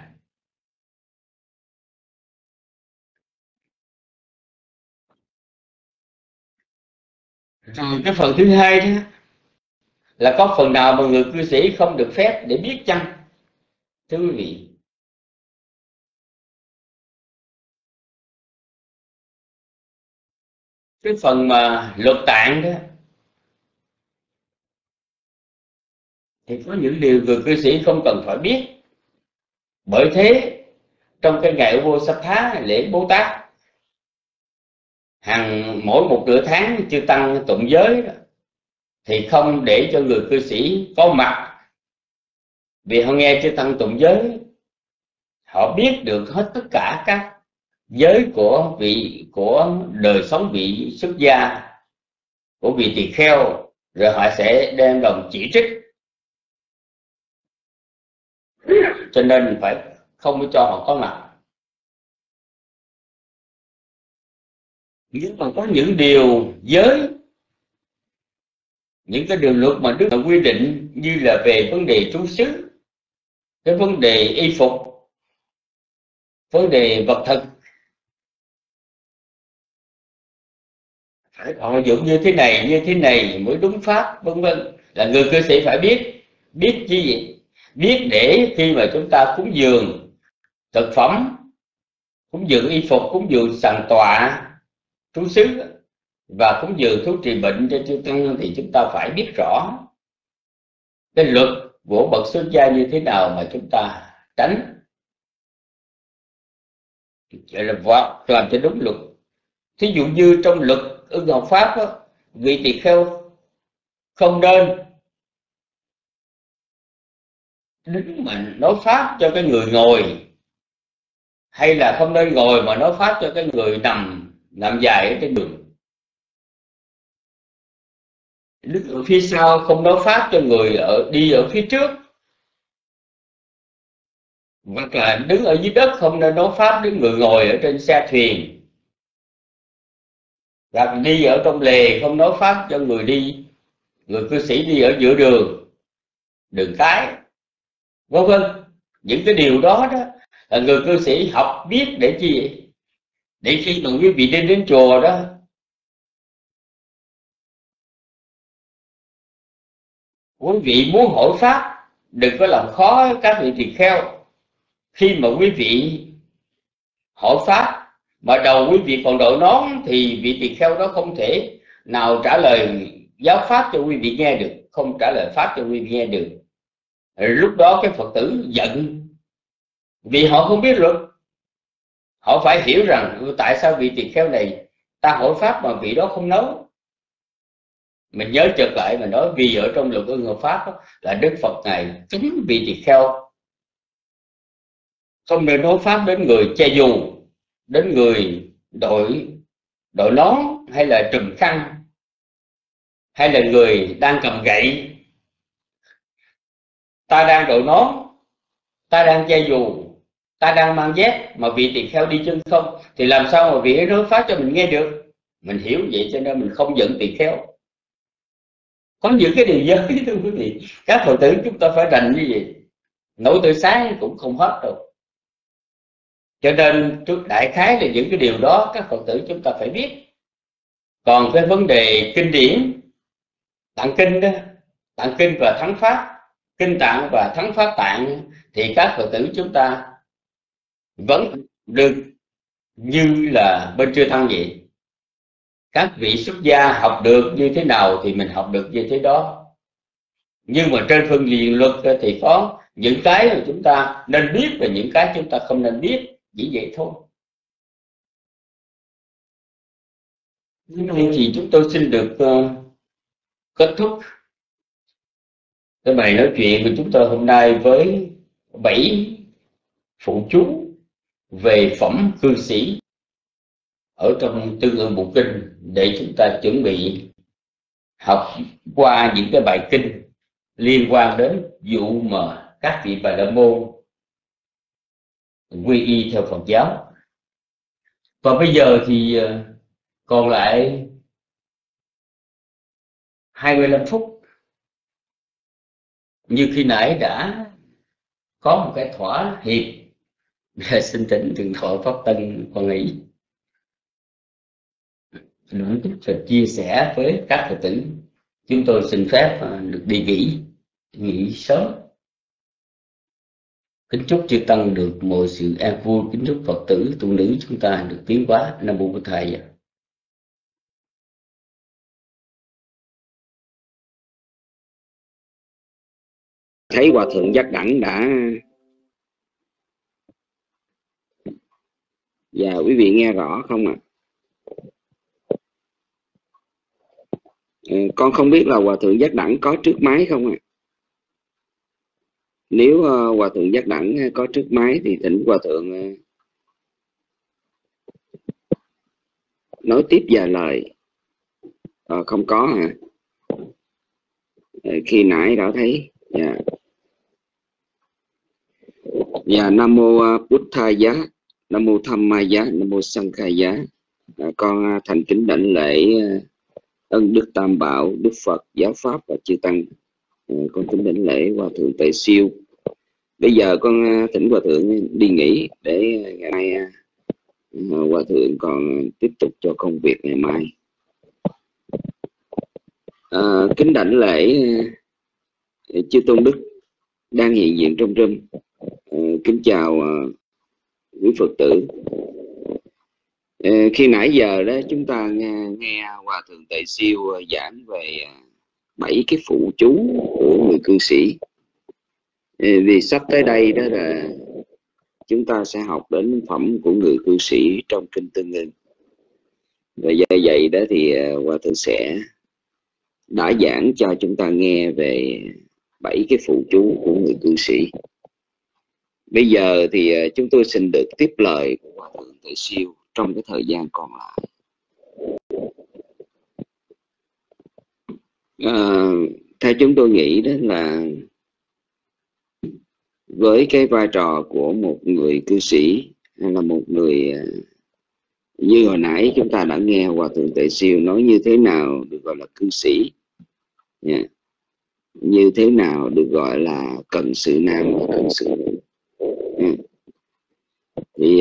B: Rồi cái phần thứ hai đó là có phần nào mà người cư sĩ không được phép để biết chăng, thưa quý vị? Cái phần mà luật tạng đó thì có những điều người cư sĩ không cần phải biết. Bởi thế trong cái ngày Vô Sắp Thá, lễ Bố Tát, mỗi một nửa tháng chư tăng tụng giới đó, thì không để cho người cư sĩ có mặt, vì họ nghe chư tăng tụng giới, họ biết được hết tất cả các giới của đời sống vị xuất gia, của vị tỳ kheo, rồi họ sẽ đem lòng chỉ trích. Cho nên phải không cho họ có mặt. Nhưng mà có những điều giới, những cái điều luật mà Đức Phật quy định, như là về vấn đề trú xứ, cái vấn đề y phục, vấn đề vật thực, phải họ dụng như thế này mới đúng pháp, vân vân, là người cư sĩ phải biết chi vậy? Biết để khi mà chúng ta cúng dường thực phẩm, cúng dường y phục, cúng dường sàn tọa, trú xứ và cúng dường thuốc trị bệnh cho chư tăng, thì chúng ta phải biết rõ cái luật của bậc xuất gia như thế nào mà chúng ta tránh, gọi là làm cho đúng luật. Thí dụ như trong luật ưng học pháp đó, vị tỳ kheo không nên đứng mà nói pháp cho cái người ngồi, hay là không nên ngồi mà nói pháp cho cái người nằm dài ở trên đường. Đứng ở phía sau không nói pháp cho người đi ở phía trước, hoặc là đứng ở dưới đất không nên nói pháp đến người ngồi ở trên xe thuyền, hoặc đi ở trong lề không nói pháp cho người cư sĩ đi ở giữa đường cái, vân vân. Những cái điều đó là người cư sĩ học biết để chi vậy? Để khi mà quý vị đi đến chùa đó, quý vị muốn hỏi pháp, đừng có làm khó các vị tỳ kheo. Khi mà quý vị hỏi pháp mà đầu quý vị còn đội nón, thì vị tỳ kheo đó không thể nào trả lời giáo pháp cho quý vị nghe được, không trả lời pháp cho quý vị nghe được. Lúc đó cái Phật tử giận, vì họ không biết luật. Họ phải hiểu rằng tại sao vị tỳ kheo này ta hỏi pháp mà vị đó không nói. Mình nhớ trở lại mà nói, vì ở trong luật ưng hợp pháp đó, là Đức Phật Ngài chính vị tỳ kheo không nên nói pháp đến người che dù, đến người đội nón hay là trùm khăn, hay là người đang cầm gậy. Ta đang đội nón, ta đang che dù, ta đang mang dép, mà vị tỳ kheo đi chân không, thì làm sao mà vị ấy nói pháp cho mình nghe được? Mình hiểu vậy cho nên mình không giận tỳ kheo. Có những cái điều giới thưa quý vị, các Phật tử chúng ta phải rành như vậy, nấu tới sáng cũng không hết đâu. Cho nên trước đại khái là những cái điều đó các Phật tử chúng ta phải biết. Còn cái vấn đề kinh điển, tạng kinh đó, tạng kinh và thắng pháp, kinh tạng và thắng pháp tạng, thì các Phật tử chúng ta vẫn được như là bên chưa tăng vậy. Các vị xuất gia học được như thế nào thì mình học được như thế đó. Nhưng mà trên phương diện luật thì có những cái mà chúng ta nên biết và những cái chúng ta không nên biết, chỉ vậy thôi. Như vậy thì chúng tôi xin được kết thúc cái bài nói chuyện của chúng tôi hôm nay với 7 phụ chú về phẩm cư sĩ ở trong Tương Ưng Bộ Kinh, để chúng ta chuẩn bị học qua những cái bài kinh liên quan đến vụ mà các vị Bà La Môn quy y theo Phật giáo. Và bây giờ thì còn lại 25 phút. Như khi nãy đã có một cái thỏa hiệp, xin thỉnh Thượng Tọa Pháp Tân con nghĩ nói chút và chia sẻ với các Phật tử. Chúng tôi xin phép được đi nghỉ sớm. Kính chúc chư tăng được mọi sự an vui, kính chúc Phật tử tu nữ chúng ta được tiến hóa. Nam mô Bổn Thầy.
C: Thấy Hòa Thượng Giác Đẳng đã. Dạ, quý vị nghe rõ không ạ? Con không biết là Hòa Thượng Giác Đẳng có trước máy không ạ? Nếu Hòa Thượng Giác Đẳng có trước máy thì thỉnh Hòa Thượng nói tiếp vài lời. Không có hả? Khi nãy đã thấy. Dạ. Dạ, Nam mô Bụt Thầy Giá, Nam mô Tham Ma Giá, Nam mô Sang Khai Giá. Con thành kính đảnh lễ ân đức Tam Bảo, Đức Phật, Giáo Pháp và chư Tăng. Con kính đảnh lễ Hòa Thượng Tề Siêu. Bây giờ con thỉnh Hòa Thượng đi nghỉ để ngày mai Hòa Thượng còn tiếp tục cho công việc ngày mai. Kính đảnh lễ chư Tôn Đức đang hiện diện trong room. Kính chào quý Phật tử. Khi nãy giờ đó chúng ta nghe Hòa Thượng Tề Siêu giảng về 7 cái phụ chú của người cư sĩ. Vì sắp tới đây đó là chúng ta sẽ học đến phẩm của người cư sĩ trong kinh Tương Ưng. Và do vậy đó thì Hòa Thượng sẽ đã giảng cho chúng ta nghe về 7 cái phụ chú của người cư sĩ. Bây giờ thì chúng tôi xin được tiếp lời của Hòa Thượng Tề Siêu trong cái thời gian còn lại. Theo chúng tôi nghĩ đó là với cái vai trò của một người cư sĩ hay là một người, như hồi nãy chúng ta đã nghe Hòa Thượng Tề Siêu nói như thế nào được gọi là cư sĩ, như thế nào được gọi là cận sự nam và cận sự nữ. Thì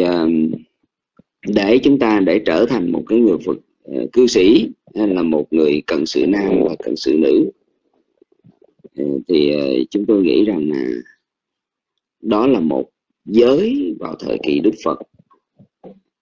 C: để trở thành một cái người Phật cư sĩ hay là một người cận sự nam và cận sự nữ, thì chúng tôi nghĩ rằng là đó là một giới vào thời kỳ Đức Phật.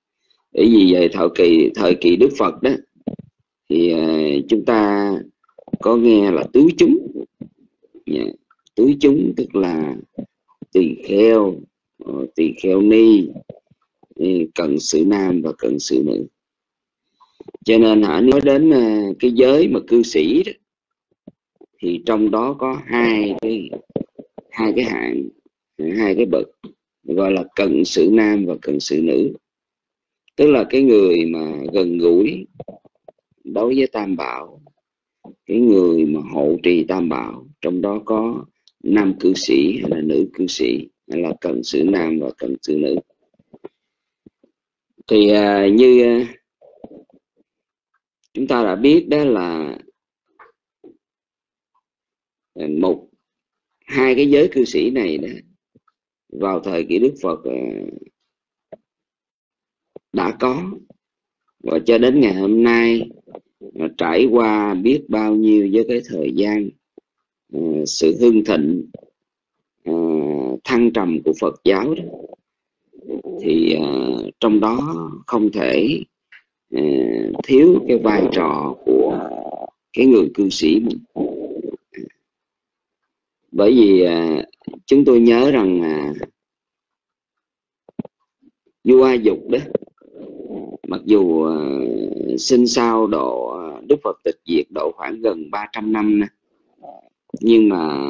C: Bởi vì về thời kỳ Đức Phật đó thì chúng ta có nghe là tứ chúng. Tứ chúng tức là tỳ kheo, tỳ kheo ni, cận sự nam và cận sự nữ. Cho nên nói đến cái giới mà cư sĩ đó, thì trong đó có hai cái hạng, hai cái bậc gọi là cận sự nam và cận sự nữ. Tức là cái người mà gần gũi đối với Tam Bảo, cái người mà hộ trì Tam Bảo, trong đó có nam cư sĩ hay là nữ cư sĩ, hay là cận sự nam và cận sự nữ. Thì như chúng ta đã biết đó là hai cái giới cư sĩ này đó, vào thời kỳ Đức Phật đã có, và cho đến ngày hôm nay trải qua biết bao nhiêu với cái thời gian, sự hưng thịnh, thăng trầm của Phật giáo đó, thì trong đó không thể thiếu cái vai trò của cái người cư sĩ mình. Bởi vì chúng tôi nhớ rằng vua A Dục đó, mặc dù sinh sau độ Đức Phật tịch diệt độ khoảng gần 300 năm nè, nhưng mà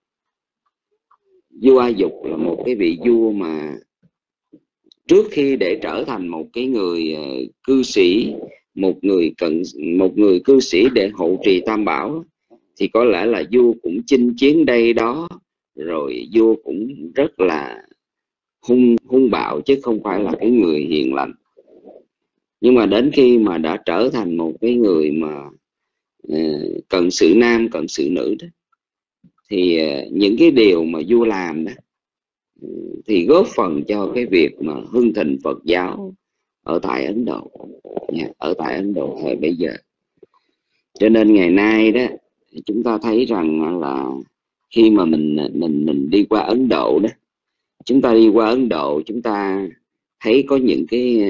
C: vua A Dục là một cái vị vua mà trước khi để trở thành một cái người cư sĩ, một người cư sĩ để hộ trì Tam Bảo, thì có lẽ là vua cũng chinh chiến đây đó, rồi vua cũng rất là hung bạo, chứ không phải là cái người hiền lành. Nhưng mà đến khi mà đã trở thành một cái người mà cận sự nam, cận sự nữ đó, thì những cái điều mà vua làm đó thì góp phần cho cái việc mà hưng thịnh Phật giáo ở tại Ấn Độ, ở tại Ấn Độ thời bây giờ. Cho nên ngày nay đó, chúng ta thấy rằng là khi mà mình đi qua Ấn Độ đó, chúng ta đi qua Ấn Độ, chúng ta thấy có những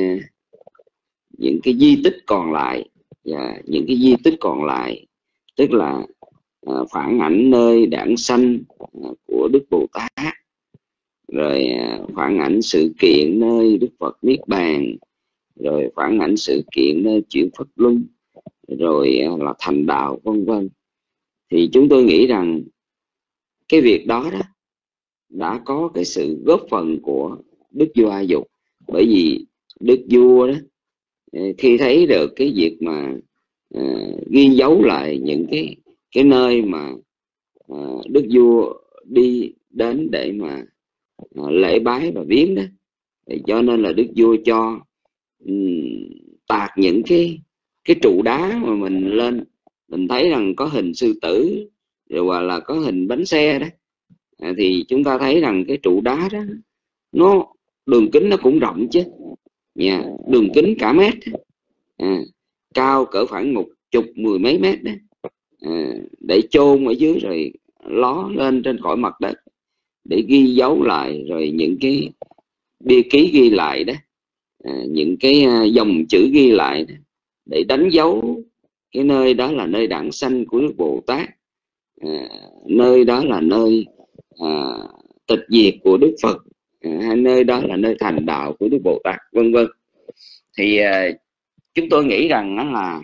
C: cái di tích còn lại, và những cái di tích còn lại tức là phản ảnh nơi đản sanh của Đức Bồ Tát, rồi phản ảnh sự kiện nơi Đức Phật Niết Bàn, rồi phản ảnh sự kiện nơi chuyển Phật Luân, rồi là thành đạo, vân vân. Thì chúng tôi nghĩ rằng cái việc đó đó đã có cái sự góp phần của Đức vua A Dục. Bởi vì Đức vua đó, khi thấy được cái việc mà ghi dấu lại những cái nơi mà Đức vua đi đến để mà lễ bái và viếng đó, thì cho nên là Đức vua cho tạc những cái trụ đá mà mình lên, mình thấy rằng có hình sư tử, rồi hoặc là có hình bánh xe đó, thì chúng ta thấy rằng cái trụ đá đó nó đường kính nó cũng rộng chứ, đường kính cả mét, cao cỡ khoảng 10 mấy mét đó, để chôn ở dưới rồi ló lên trên khỏi mặt đất để ghi dấu lại, rồi những cái bia ký ghi lại đó, những cái dòng chữ ghi lại đó, để đánh dấu cái nơi đó là nơi đản sanh của Đức Bồ Tát, nơi đó là nơi tịch diệt của Đức Phật, hay nơi đó là nơi thành đạo của Đức Bồ Tát, vân vân. Thì chúng tôi nghĩ rằng đó là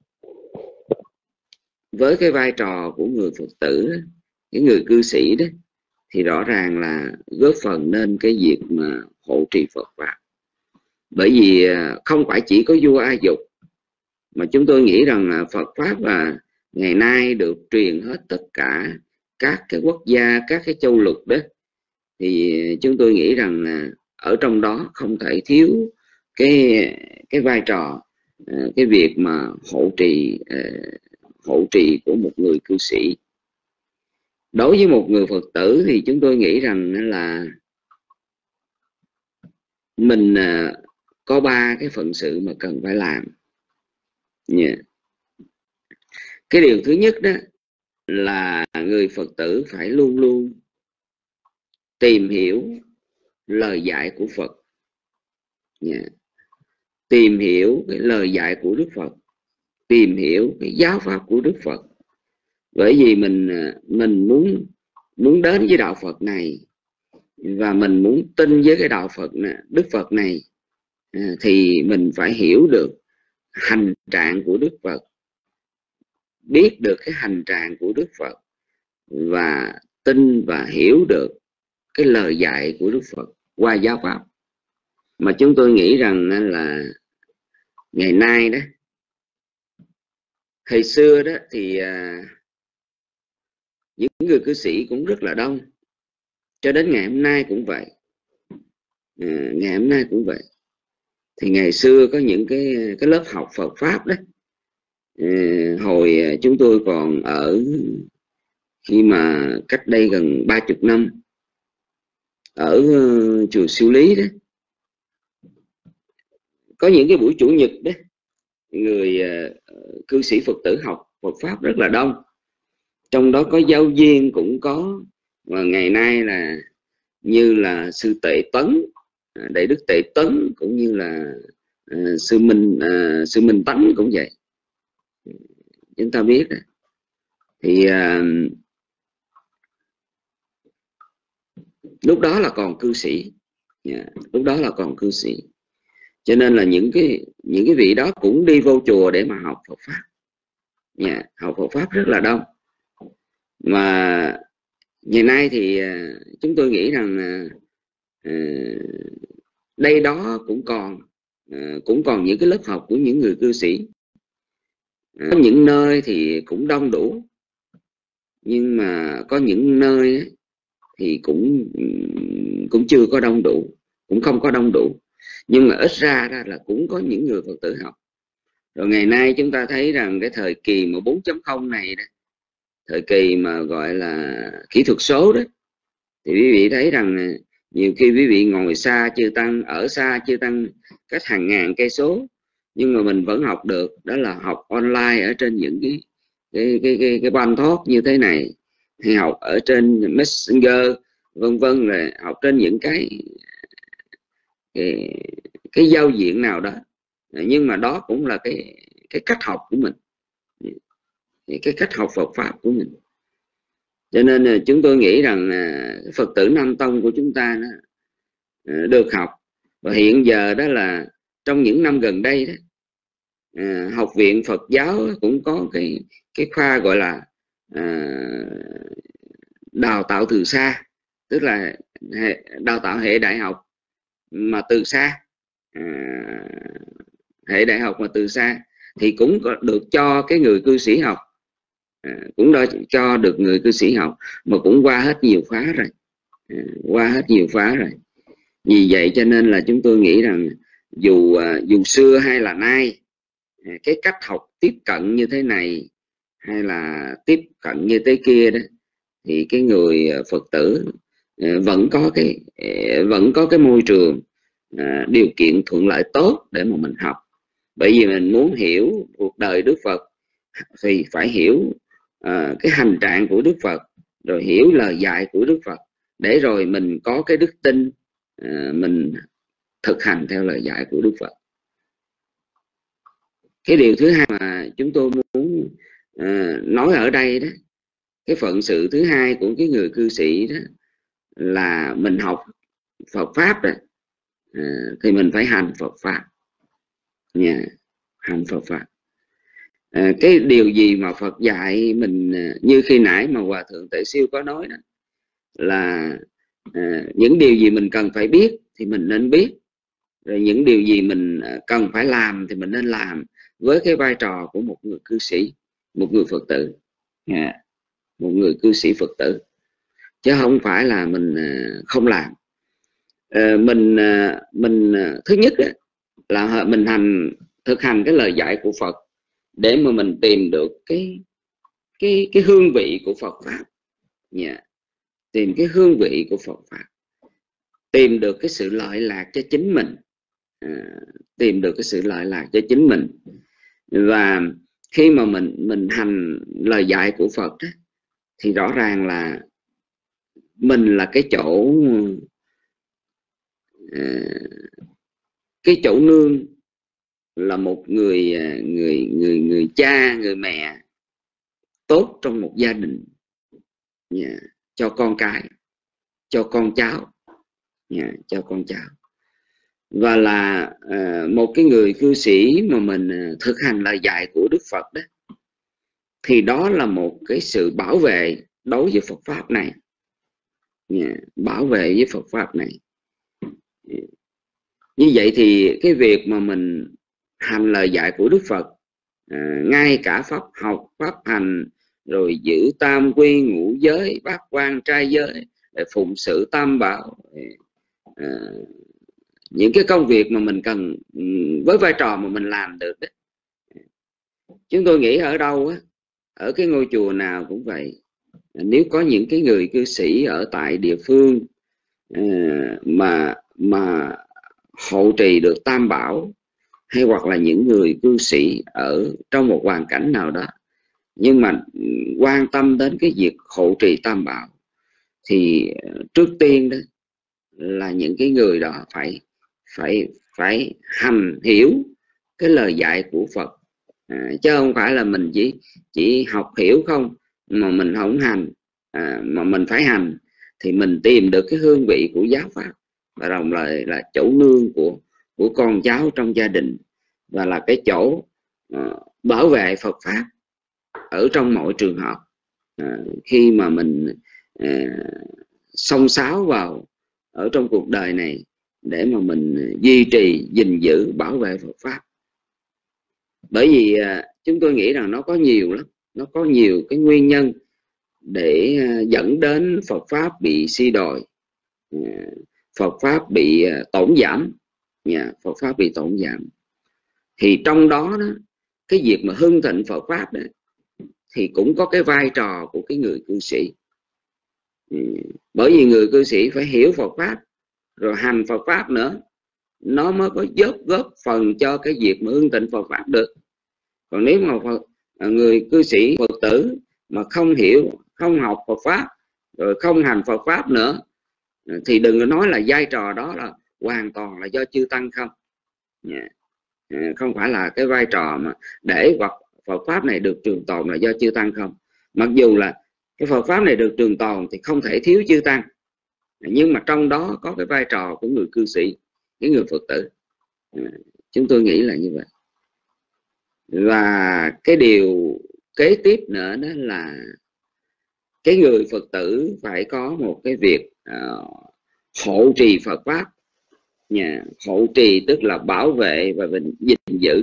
C: với cái vai trò của người Phật tử, cái người cư sĩ đó, thì rõ ràng là góp phần nên cái việc mà hộ trì Phật Pháp. Bởi vì không phải chỉ có vua A Dục, mà chúng tôi nghĩ rằng là Phật Pháp là ngày nay được truyền hết tất cả các cái quốc gia, các cái châu lục đó. Thì chúng tôi nghĩ rằng là ở trong đó không thể thiếu cái vai trò, cái việc mà hộ trì của một người cư sĩ. Đối với một người Phật tử thì chúng tôi nghĩ rằng là mình có 3 cái phận sự mà cần phải làm. Cái điều thứ nhất đó là người Phật tử phải luôn luôn tìm hiểu lời dạy của Phật, tìm hiểu cái lời dạy của Đức Phật, tìm hiểu cái giáo pháp của Đức Phật, Bởi vì mình muốn đến với đạo Phật này, và mình muốn tin với cái đạo Phật này, Đức Phật này, thì mình phải hiểu được hành trạng của Đức Phật, biết được cái hành trạng của Đức Phật, và tin và hiểu được cái lời dạy của Đức Phật qua giáo pháp. Mà chúng tôi nghĩ rằng là ngày nay đó, thời xưa đó thì những người cư sĩ cũng rất là đông, cho đến ngày hôm nay cũng vậy. Ngày hôm nay cũng vậy. Thì ngày xưa có những cái lớp học Phật pháp đó, hồi chúng tôi còn ở, khi mà cách đây gần 30 năm, ở chùa Siêu Lý đó, có những cái buổi chủ nhật đó, người cư sĩ Phật tử học Phật pháp rất là đông, trong đó có giáo viên cũng có. Và ngày nay là như là sư Tệ Tấn, Đại Đức Tệ Tấn, cũng như là sư Minh Tấn cũng vậy. Chúng ta biết đó. Thì lúc đó là còn cư sĩ, lúc đó là còn cư sĩ, cho nên là những cái vị đó cũng đi vô chùa để mà học Phật pháp, học Phật pháp rất là đông. Mà ngày nay thì chúng tôi nghĩ rằng đây đó cũng còn những cái lớp học của những người cư sĩ. Có những nơi thì cũng đông đủ, nhưng mà có những nơi thì cũng chưa có đông đủ, cũng không có đông đủ, nhưng mà ít ra là cũng có những người Phật tử học. Rồi ngày nay chúng ta thấy rằng cái thời kỳ mà 4.0 này đó, thời kỳ mà gọi là kỹ thuật số đó, thì quý vị thấy rằng nhiều khi quý vị ngồi xa chư tăng, ở xa chư tăng cách hàng ngàn cây số, nhưng mà mình vẫn học được. Đó là học online ở trên những cái ban thoát như thế này, hay học ở trên Messenger vân vân, rồi học trên những cái giao diện nào đó. Nhưng mà đó cũng là cái cách học của mình, cái cách học Phật pháp của mình. Cho nên chúng tôi nghĩ rằng Phật tử Nam Tông của chúng ta đó, được học. Và hiện giờ đó là trong những năm gần đây đó, Học viện Phật giáo cũng có cái khoa gọi là đào tạo từ xa, tức là đào tạo hệ đại học mà từ xa. Hệ đại học mà từ xa thì cũng được cho cái người cư sĩ học, cũng cho được người cư sĩ học, mà cũng qua hết nhiều khóa rồi, qua hết nhiều khóa rồi. Vì vậy cho nên là chúng tôi nghĩ rằng dù xưa hay là nay, cái cách học tiếp cận như thế này hay là tiếp cận như thế kia đó, thì cái người Phật tử vẫn có cái môi trường, điều kiện thuận lợi tốt để mà mình học. Bởi vì mình muốn hiểu cuộc đời Đức Phật thì phải hiểu cái hành trạng của Đức Phật, rồi hiểu lời dạy của Đức Phật, để rồi mình có cái đức tin, mình thực hành theo lời dạy của Đức Phật. Cái điều thứ hai mà chúng tôi muốn nói ở đây đó, cái phận sự thứ hai của cái người cư sĩ đó, là mình học Phật pháp đó, thì mình phải hành Phật pháp, hành Phật pháp. Cái điều gì mà Phật dạy mình, như khi nãy mà Hòa Thượng Tệ Siêu có nói đó, là những điều gì mình cần phải biết thì mình nên biết, rồi những điều gì mình cần phải làm thì mình nên làm, với cái vai trò của một người cư sĩ, một người Phật tử, một người cư sĩ Phật tử, chứ không phải là mình không làm. Mình thứ nhất là mình thực hành cái lời dạy của Phật, để mà mình tìm được cái hương vị của Phật pháp, tìm cái hương vị của Phật pháp, tìm được cái sự lợi lạc cho chính mình, tìm được cái sự lợi lạc cho chính mình. Và khi mà mình hành lời dạy của Phật đó, thì rõ ràng là mình là cái chỗ nương, là một người cha, người mẹ tốt trong một gia đình, cho con cái, cho con cháu, cho con cháu. Và là một cái người cư sĩ mà mình thực hành lời dạy của Đức Phật đó, thì đó là một cái sự bảo vệ đối với Phật pháp này, bảo vệ với Phật pháp này. Như vậy thì cái việc mà mình hành lời dạy của Đức Phật, ngay cả pháp học, pháp hành, rồi giữ tam quy ngũ giới, bát quan trai giới, phụng sự tam bảo, những cái công việc mà mình cần với vai trò mà mình làm được đó. Chúng tôi nghĩ ở đâu á, ở cái ngôi chùa nào cũng vậy, nếu có những cái người cư sĩ ở tại địa phương mà hộ trì được tam bảo, hay hoặc là những người cư sĩ ở trong một hoàn cảnh nào đó nhưng mà quan tâm đến cái việc hộ trì tam bảo, thì trước tiên đó là những cái người đó phải hành hiểu cái lời dạy của Phật, chứ không phải là mình chỉ học hiểu không mà mình không hành, mà mình phải hành thì mình tìm được cái hương vị của giáo pháp, và đồng thời là chỗ nương của con cháu trong gia đình, và là cái chỗ bảo vệ Phật pháp ở trong mọi trường hợp. Khi mà mình xông xáo vào ở trong cuộc đời này để mà mình duy trì, gìn giữ, bảo vệ Phật pháp. Bởi vì chúng tôi nghĩ rằng nó có nhiều lắm, nó có nhiều cái nguyên nhân để dẫn đến Phật pháp bị suy đồi, Phật pháp bị tổn giảm, Phật pháp bị tổn giảm. Thì trong đó, cái việc mà hưng thịnh Phật pháp đó, thì cũng có cái vai trò của cái người cư sĩ. Bởi vì người cư sĩ phải hiểu Phật pháp rồi hành Phật pháp nữa, nó mới có góp phần cho cái việc mà hưng thịnh Phật pháp được. Còn nếu mà người cư sĩ Phật tử mà không hiểu, không học Phật pháp, rồi không hành Phật pháp nữa, thì đừng có nói là vai trò đó là hoàn toàn là do chư tăng không. Không phải là cái vai trò mà để Phật pháp này được trường tồn là do chư tăng không. Mặc dù là cái Phật pháp này được trường tồn thì không thể thiếu chư tăng, nhưng mà trong đó có cái vai trò của người cư sĩ, cái người Phật tử. Chúng tôi nghĩ là như vậy. Và cái điều kế tiếp nữa đó là cái người Phật tử phải có một cái việc hộ trì Phật pháp. Hộ trì tức là bảo vệ và gìn giữ.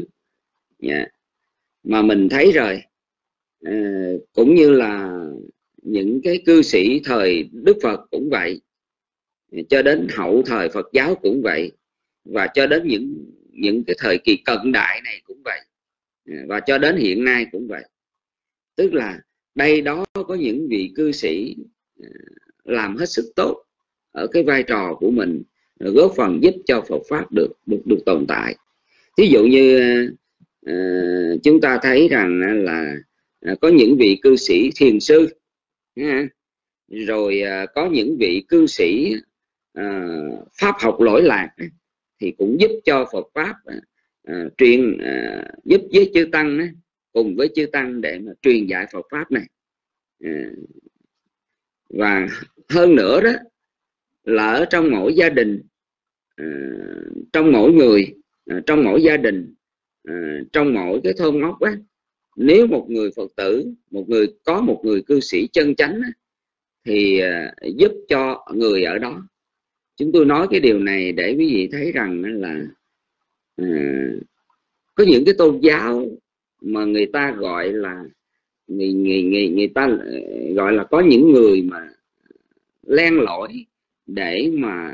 C: Mà mình thấy rồi, cũng như là những cái cư sĩ thời Đức Phật cũng vậy, cho đến hậu thời Phật giáo cũng vậy, và cho đến những cái thời kỳ cận đại này cũng vậy, và cho đến hiện nay cũng vậy. Tức là đây đó có những vị cư sĩ làm hết sức tốt ở cái vai trò của mình, góp phần giúp cho Phật pháp được tồn tại. Ví dụ như chúng ta thấy rằng là có những vị cư sĩ thiền sư, rồi có những vị cư sĩ pháp học lỗi lạc, thì cũng giúp cho Phật pháp giúp với chư tăng, cùng với chư tăng để mà truyền dạy Phật pháp này. Và hơn nữa đó là ở trong mỗi gia đình, trong mỗi người, trong mỗi gia đình, trong mỗi cái thôn óc á, nếu một người Phật tử, có một người cư sĩ chân chánh á, thì giúp cho người ở đó. Chúng tôi nói cái điều này để quý vị thấy rằng là có những cái tôn giáo mà người ta gọi là người ta gọi là có những người mà len lỏi để mà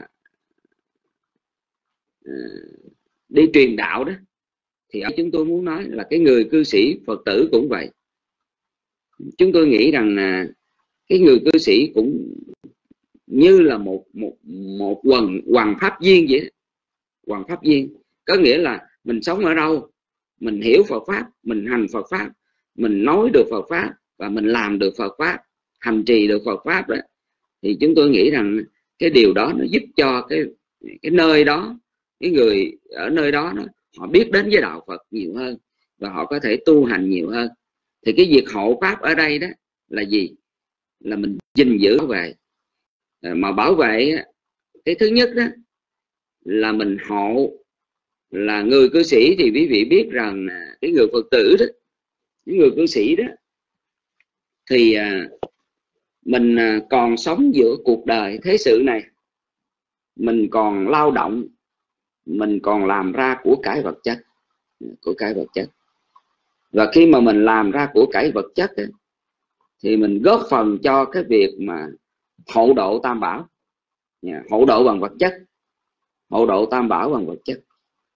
C: đi truyền đạo đó. Thì chúng tôi muốn nói là cái người cư sĩ Phật tử cũng vậy. Chúng tôi nghĩ rằng cái người cư sĩ cũng như là một hoàng pháp viên vậy. Hoàng pháp viên có nghĩa là mình sống ở đâu, mình hiểu Phật pháp, mình hành Phật pháp, mình nói được Phật pháp và mình làm được Phật pháp, hành trì được Phật pháp đó, thì chúng tôi nghĩ rằng cái điều đó nó giúp cho cái nơi đó, cái người ở nơi đó, họ biết đến với đạo Phật nhiều hơn và họ có thể tu hành nhiều hơn. Thì cái việc hộ pháp ở đây đó là gì? Là mình gìn giữ bảo vệ. Mà bảo vệ cái thứ nhất đó là mình hộ, là người cư sĩ thì quý vị biết rằng cái người Phật tử đó, cái người cư sĩ đó thì mình còn sống giữa cuộc đời thế sự này, mình còn lao động, mình còn làm ra của cải vật chất, của cải vật chất. Và khi mà mình làm ra của cải vật chất ấy, thì mình góp phần cho cái việc mà hộ độ tam bảo, hộ độ bằng vật chất, hộ độ tam bảo bằng vật chất.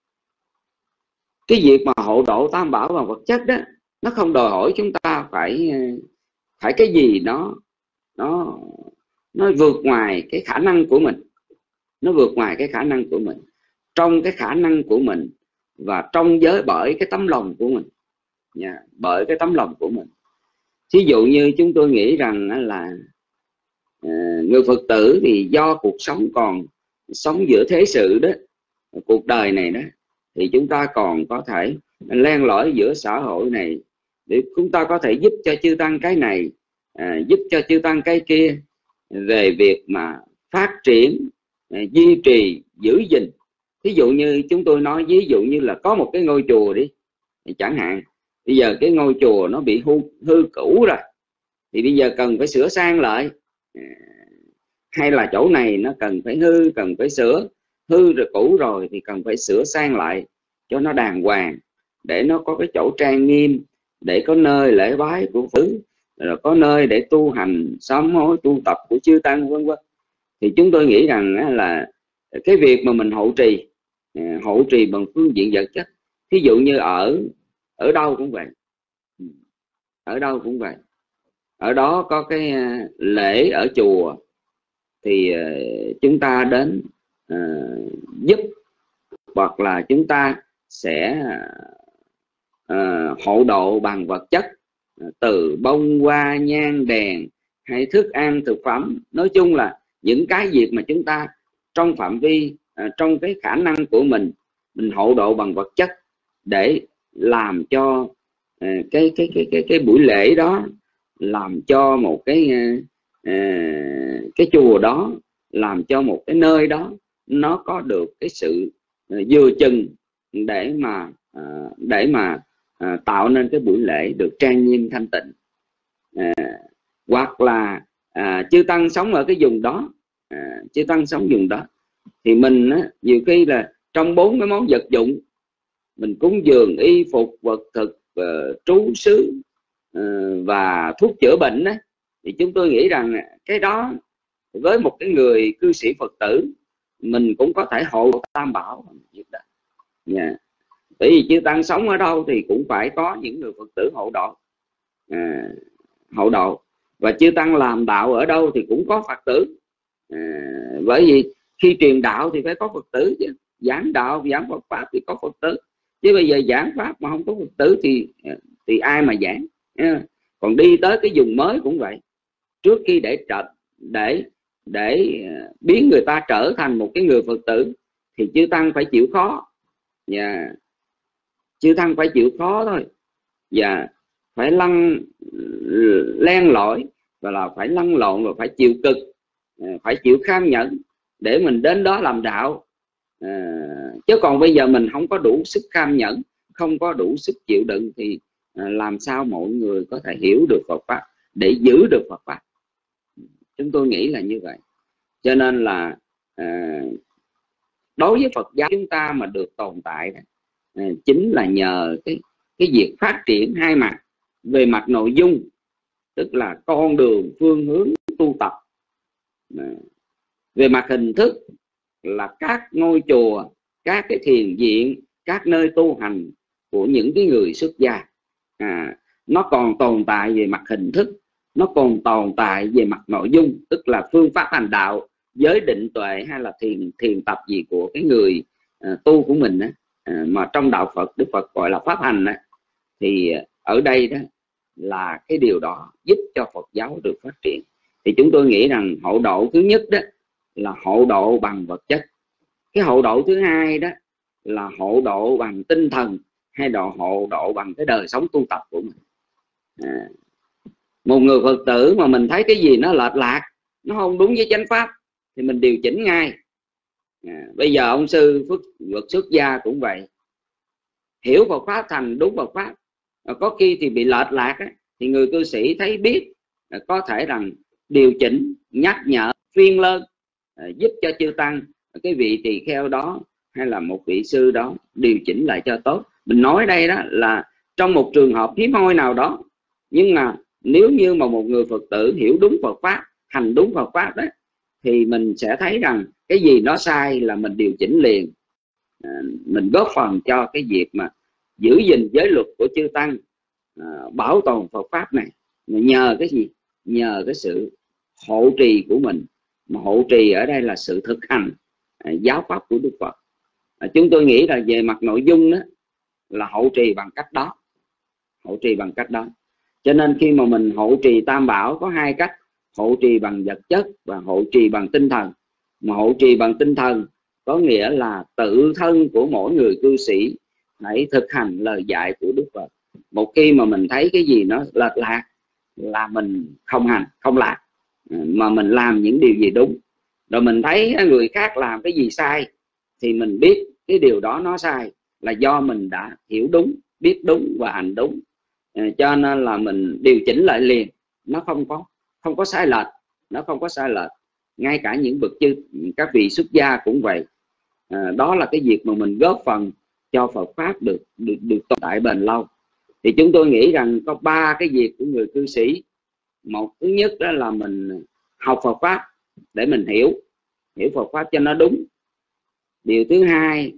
C: Cái việc mà hộ độ tam bảo bằng vật chất đó, nó không đòi hỏi chúng ta phải cái gì nó vượt ngoài cái khả năng của mình, nó vượt ngoài cái khả năng của mình, trong cái khả năng của mình và trong giới bởi cái tấm lòng của mình, bởi cái tấm lòng của mình. Thí dụ như chúng tôi nghĩ rằng là người Phật tử thì do cuộc sống còn sống giữa thế sự đó, cuộc đời này đó, thì chúng ta còn có thể len lỏi giữa xã hội này để chúng ta có thể giúp cho chư tăng cái này, giúp cho chư tăng cái kia, về việc mà phát triển, duy trì, giữ gìn. Ví dụ như chúng tôi nói, ví dụ như là có một cái ngôi chùa đi chẳng hạn, bây giờ cái ngôi chùa nó bị hư cũ rồi, thì bây giờ cần phải sửa sang lại, hay là chỗ này nó cần phải hư, cần phải sửa, hư rồi cũ rồi thì cần phải sửa sang lại cho nó đàng hoàng, để nó có cái chỗ trang nghiêm, để có nơi lễ bái của Phật tử, rồi có nơi để tu hành sám hối tu tập của chư tăng vân vân. Thì chúng tôi nghĩ rằng là cái việc mà mình hộ trì bằng phương diện vật chất, ví dụ như ở đâu cũng vậy, ở đâu cũng vậy. Ở đó có cái lễ ở chùa thì chúng ta đến giúp, hoặc là chúng ta sẽ hộ độ bằng vật chất, từ bông hoa, nhang đèn hay thức ăn thực phẩm. Nói chung là những cái việc mà chúng ta trong phạm vi, trong cái khả năng của mình hộ độ bằng vật chất, để làm cho cái buổi lễ đó, làm cho một cái chùa đó, làm cho một cái nơi đó nó có được cái sự vừa chừng để mà tạo nên cái buổi lễ được trang nghiêm thanh tịnh. Hoặc là chư tăng sống ở cái vùng đó, chư tăng sống vùng đó thì mình nhiều khi là trong 4 cái món vật dụng, mình cúng dường y phục, vật thực, trú xứ và thuốc chữa bệnh đó, thì chúng tôi nghĩ rằng cái đó với một cái người cư sĩ Phật tử, mình cũng có thể hộ tam bảo. Bởi vì chư tăng sống ở đâu thì cũng phải có những người Phật tử hộ độ, và chư tăng làm đạo ở đâu thì cũng có Phật tử. Bởi vì khi truyền đạo thì phải có Phật tử chứ, giảng đạo, giảng Phật pháp thì có Phật tử, chứ bây giờ giảng pháp mà không có Phật tử thì ai mà giảng. Còn đi tới cái vùng mới cũng vậy, trước khi để biến người ta trở thành một cái người Phật tử thì chư tăng phải chịu khó, chư tăng phải chịu khó thôi, và phải len lỏi, và là phải lăn lộn, rồi phải chịu cực, phải chịu kham nhẫn để mình đến đó làm đạo. Chứ còn bây giờ mình không có đủ sức kham nhẫn, không có đủ sức chịu đựng thì làm sao mọi người có thể hiểu được Phật pháp, để giữ được Phật pháp. Chúng tôi nghĩ là như vậy. Cho nên là đối với Phật giáo chúng ta mà được tồn tại chính là nhờ cái việc phát triển hai mặt. Về mặt nội dung, tức là con đường phương hướng tu tập. Về mặt hình thức là các ngôi chùa, các cái thiền viện, các nơi tu hành của những cái người xuất gia. Nó còn tồn tại về mặt hình thức, nó còn tồn tại về mặt nội dung, tức là phương pháp hành đạo, giới định tuệ hay là thiền tập gì của cái người tu của mình mà trong đạo Phật, Đức Phật gọi là pháp hành thì ở đây đó là cái điều đó giúp cho Phật giáo được phát triển. Thì chúng tôi nghĩ rằng hộ độ thứ nhất đó là hộ độ bằng vật chất. Cái hộ độ thứ hai đó là hộ độ bằng tinh thần, hay hộ độ bằng cái đời sống tu tập của mình. Một người Phật tử mà mình thấy cái gì nó lệch lạc, nó không đúng với chánh pháp thì mình điều chỉnh ngay. Bây giờ ông sư Phật xuất gia cũng vậy, hiểu Phật pháp thành đúng Phật pháp, có khi thì bị lệch lạc á, thì người cư sĩ thấy biết có thể rằng điều chỉnh, nhắc nhở, phiên lên, giúp cho chư tăng, cái vị tỳ kheo đó hay là một vị sư đó điều chỉnh lại cho tốt. Mình nói đây đó là trong một trường hợp hiếm hoi nào đó, nhưng mà nếu như mà một người Phật tử hiểu đúng Phật pháp, hành đúng Phật pháp đó, thì mình sẽ thấy rằng cái gì nó sai là mình điều chỉnh liền. Mình góp phần cho cái việc mà giữ gìn giới luật của chư tăng, bảo tồn Phật pháp này. Nhờ cái gì? Nhờ cái sự hộ trì của mình. Mà hộ trì ở đây là sự thực hành giáo pháp của Đức Phật. Chúng tôi nghĩ là về mặt nội dung đó là hộ trì bằng cách đó, hộ trì bằng cách đó. Cho nên khi mà mình hộ trì tam bảo có hai cách: hộ trì bằng vật chất và hộ trì bằng tinh thần. Mà hộ trì bằng tinh thần có nghĩa là tự thân của mỗi người cư sĩ hãy thực hành lời dạy của Đức Phật. Một khi mà mình thấy cái gì nó lệch lạc là mình không hành, không làm, mà mình làm những điều gì đúng. Rồi mình thấy người khác làm cái gì sai thì mình biết cái điều đó nó sai là do mình đã hiểu đúng, biết đúng và hành đúng. Cho nên là mình điều chỉnh lại liền, nó không có sai lệch, nó không có sai lệch. Ngay cả những bậc chư, các vị xuất gia cũng vậy. Đó là cái việc mà mình góp phần cho Phật pháp được tồn tại bền lâu. Thì chúng tôi nghĩ rằng có ba cái việc của người cư sĩ. Một, thứ nhất đó là mình học Phật pháp để mình hiểu Phật pháp cho nó đúng. Điều thứ hai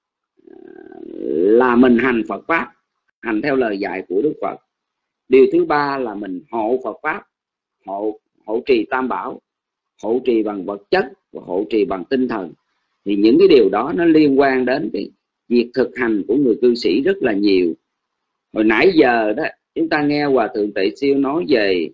C: là mình hành Phật pháp, hành theo lời dạy của Đức Phật. Điều thứ ba là mình hộ Phật pháp, hộ trì tam bảo, hộ trì bằng vật chất và hộ trì bằng tinh thần. Thì những cái điều đó nó liên quan đến cái việc thực hành của người cư sĩ rất là nhiều. Hồi nãy giờ đó chúng ta nghe Hòa Thượng Tệ Siêu nói về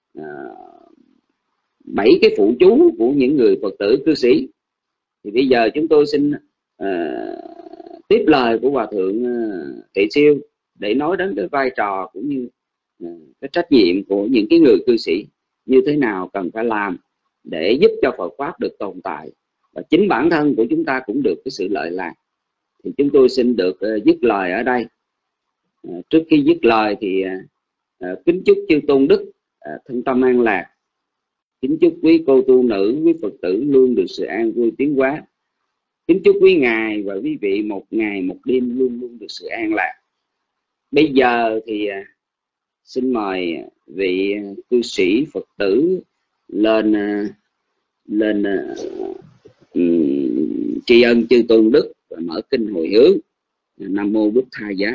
C: 7 cái phụ chú của những người Phật tử cư sĩ. Thì bây giờ chúng tôi xin tiếp lời của Hòa Thượng Tệ Siêu để nói đến cái vai trò cũng như cái trách nhiệm của những cái người cư sĩ như thế nào cần phải làm để giúp cho Phật pháp được tồn tại, và chính bản thân của chúng ta cũng được cái sự lợi lạc. Thì chúng tôi xin được dứt lời ở đây. Trước khi dứt lời thì kính chúc chư tôn đức thân tâm an lạc, kính chúc quý cô tu nữ, quý Phật tử luôn được sự an vui tiến hóa, kính chúc quý ngài và quý vị một ngày một đêm luôn luôn được sự an lạc. Bây giờ thì xin mời vị cư sĩ Phật tử lên tri ân chư tôn đức và mở kinh hồi hướng. Nam mô Bụt Tha Giá.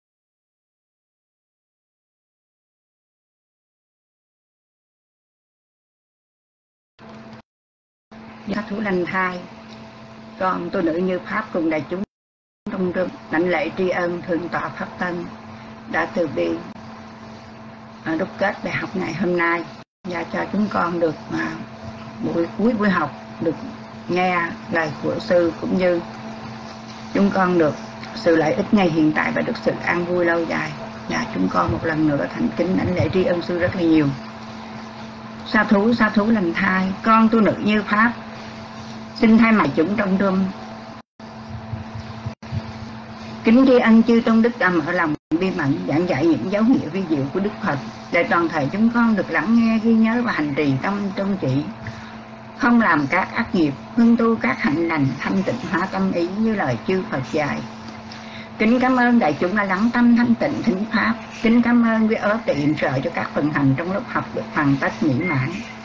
D: Giá thú lành thai, con tôi nữ Như Pháp cùng đại chúng trong rừng lãnh lễ tri ân thượng tọa Pháp Tân đã từ bi đúc kết bài học ngày hôm nay, và cho chúng con được cuối buổi học được nghe lời của sư, cũng như chúng con được sự lợi ích ngay hiện tại và được sự an vui lâu dài. Và chúng con một lần nữa thành kính lãnh lễ tri ân sư rất là nhiều. Sa thú lành thai, con tu nữ Như Pháp xin thay mặt chúng trong rung kính tri ân chư tôn đức đã mở lòng bi mẫn giảng dạy những dấu hiệu vi diệu của Đức Phật để toàn thể chúng con được lắng nghe, ghi nhớ và hành trì tâm trung chỉ, không làm các ác nghiệp, hương tu các hạnh lành, thanh tịnh hóa tâm ý như lời chư Phật dạy. Kính cảm ơn đại chúng đã lắng tâm thanh tịnh thính pháp. Kính cảm ơn quý ớt để yểm trợ cho các phần hành trong lớp học được hoàn tất mỹ mãn.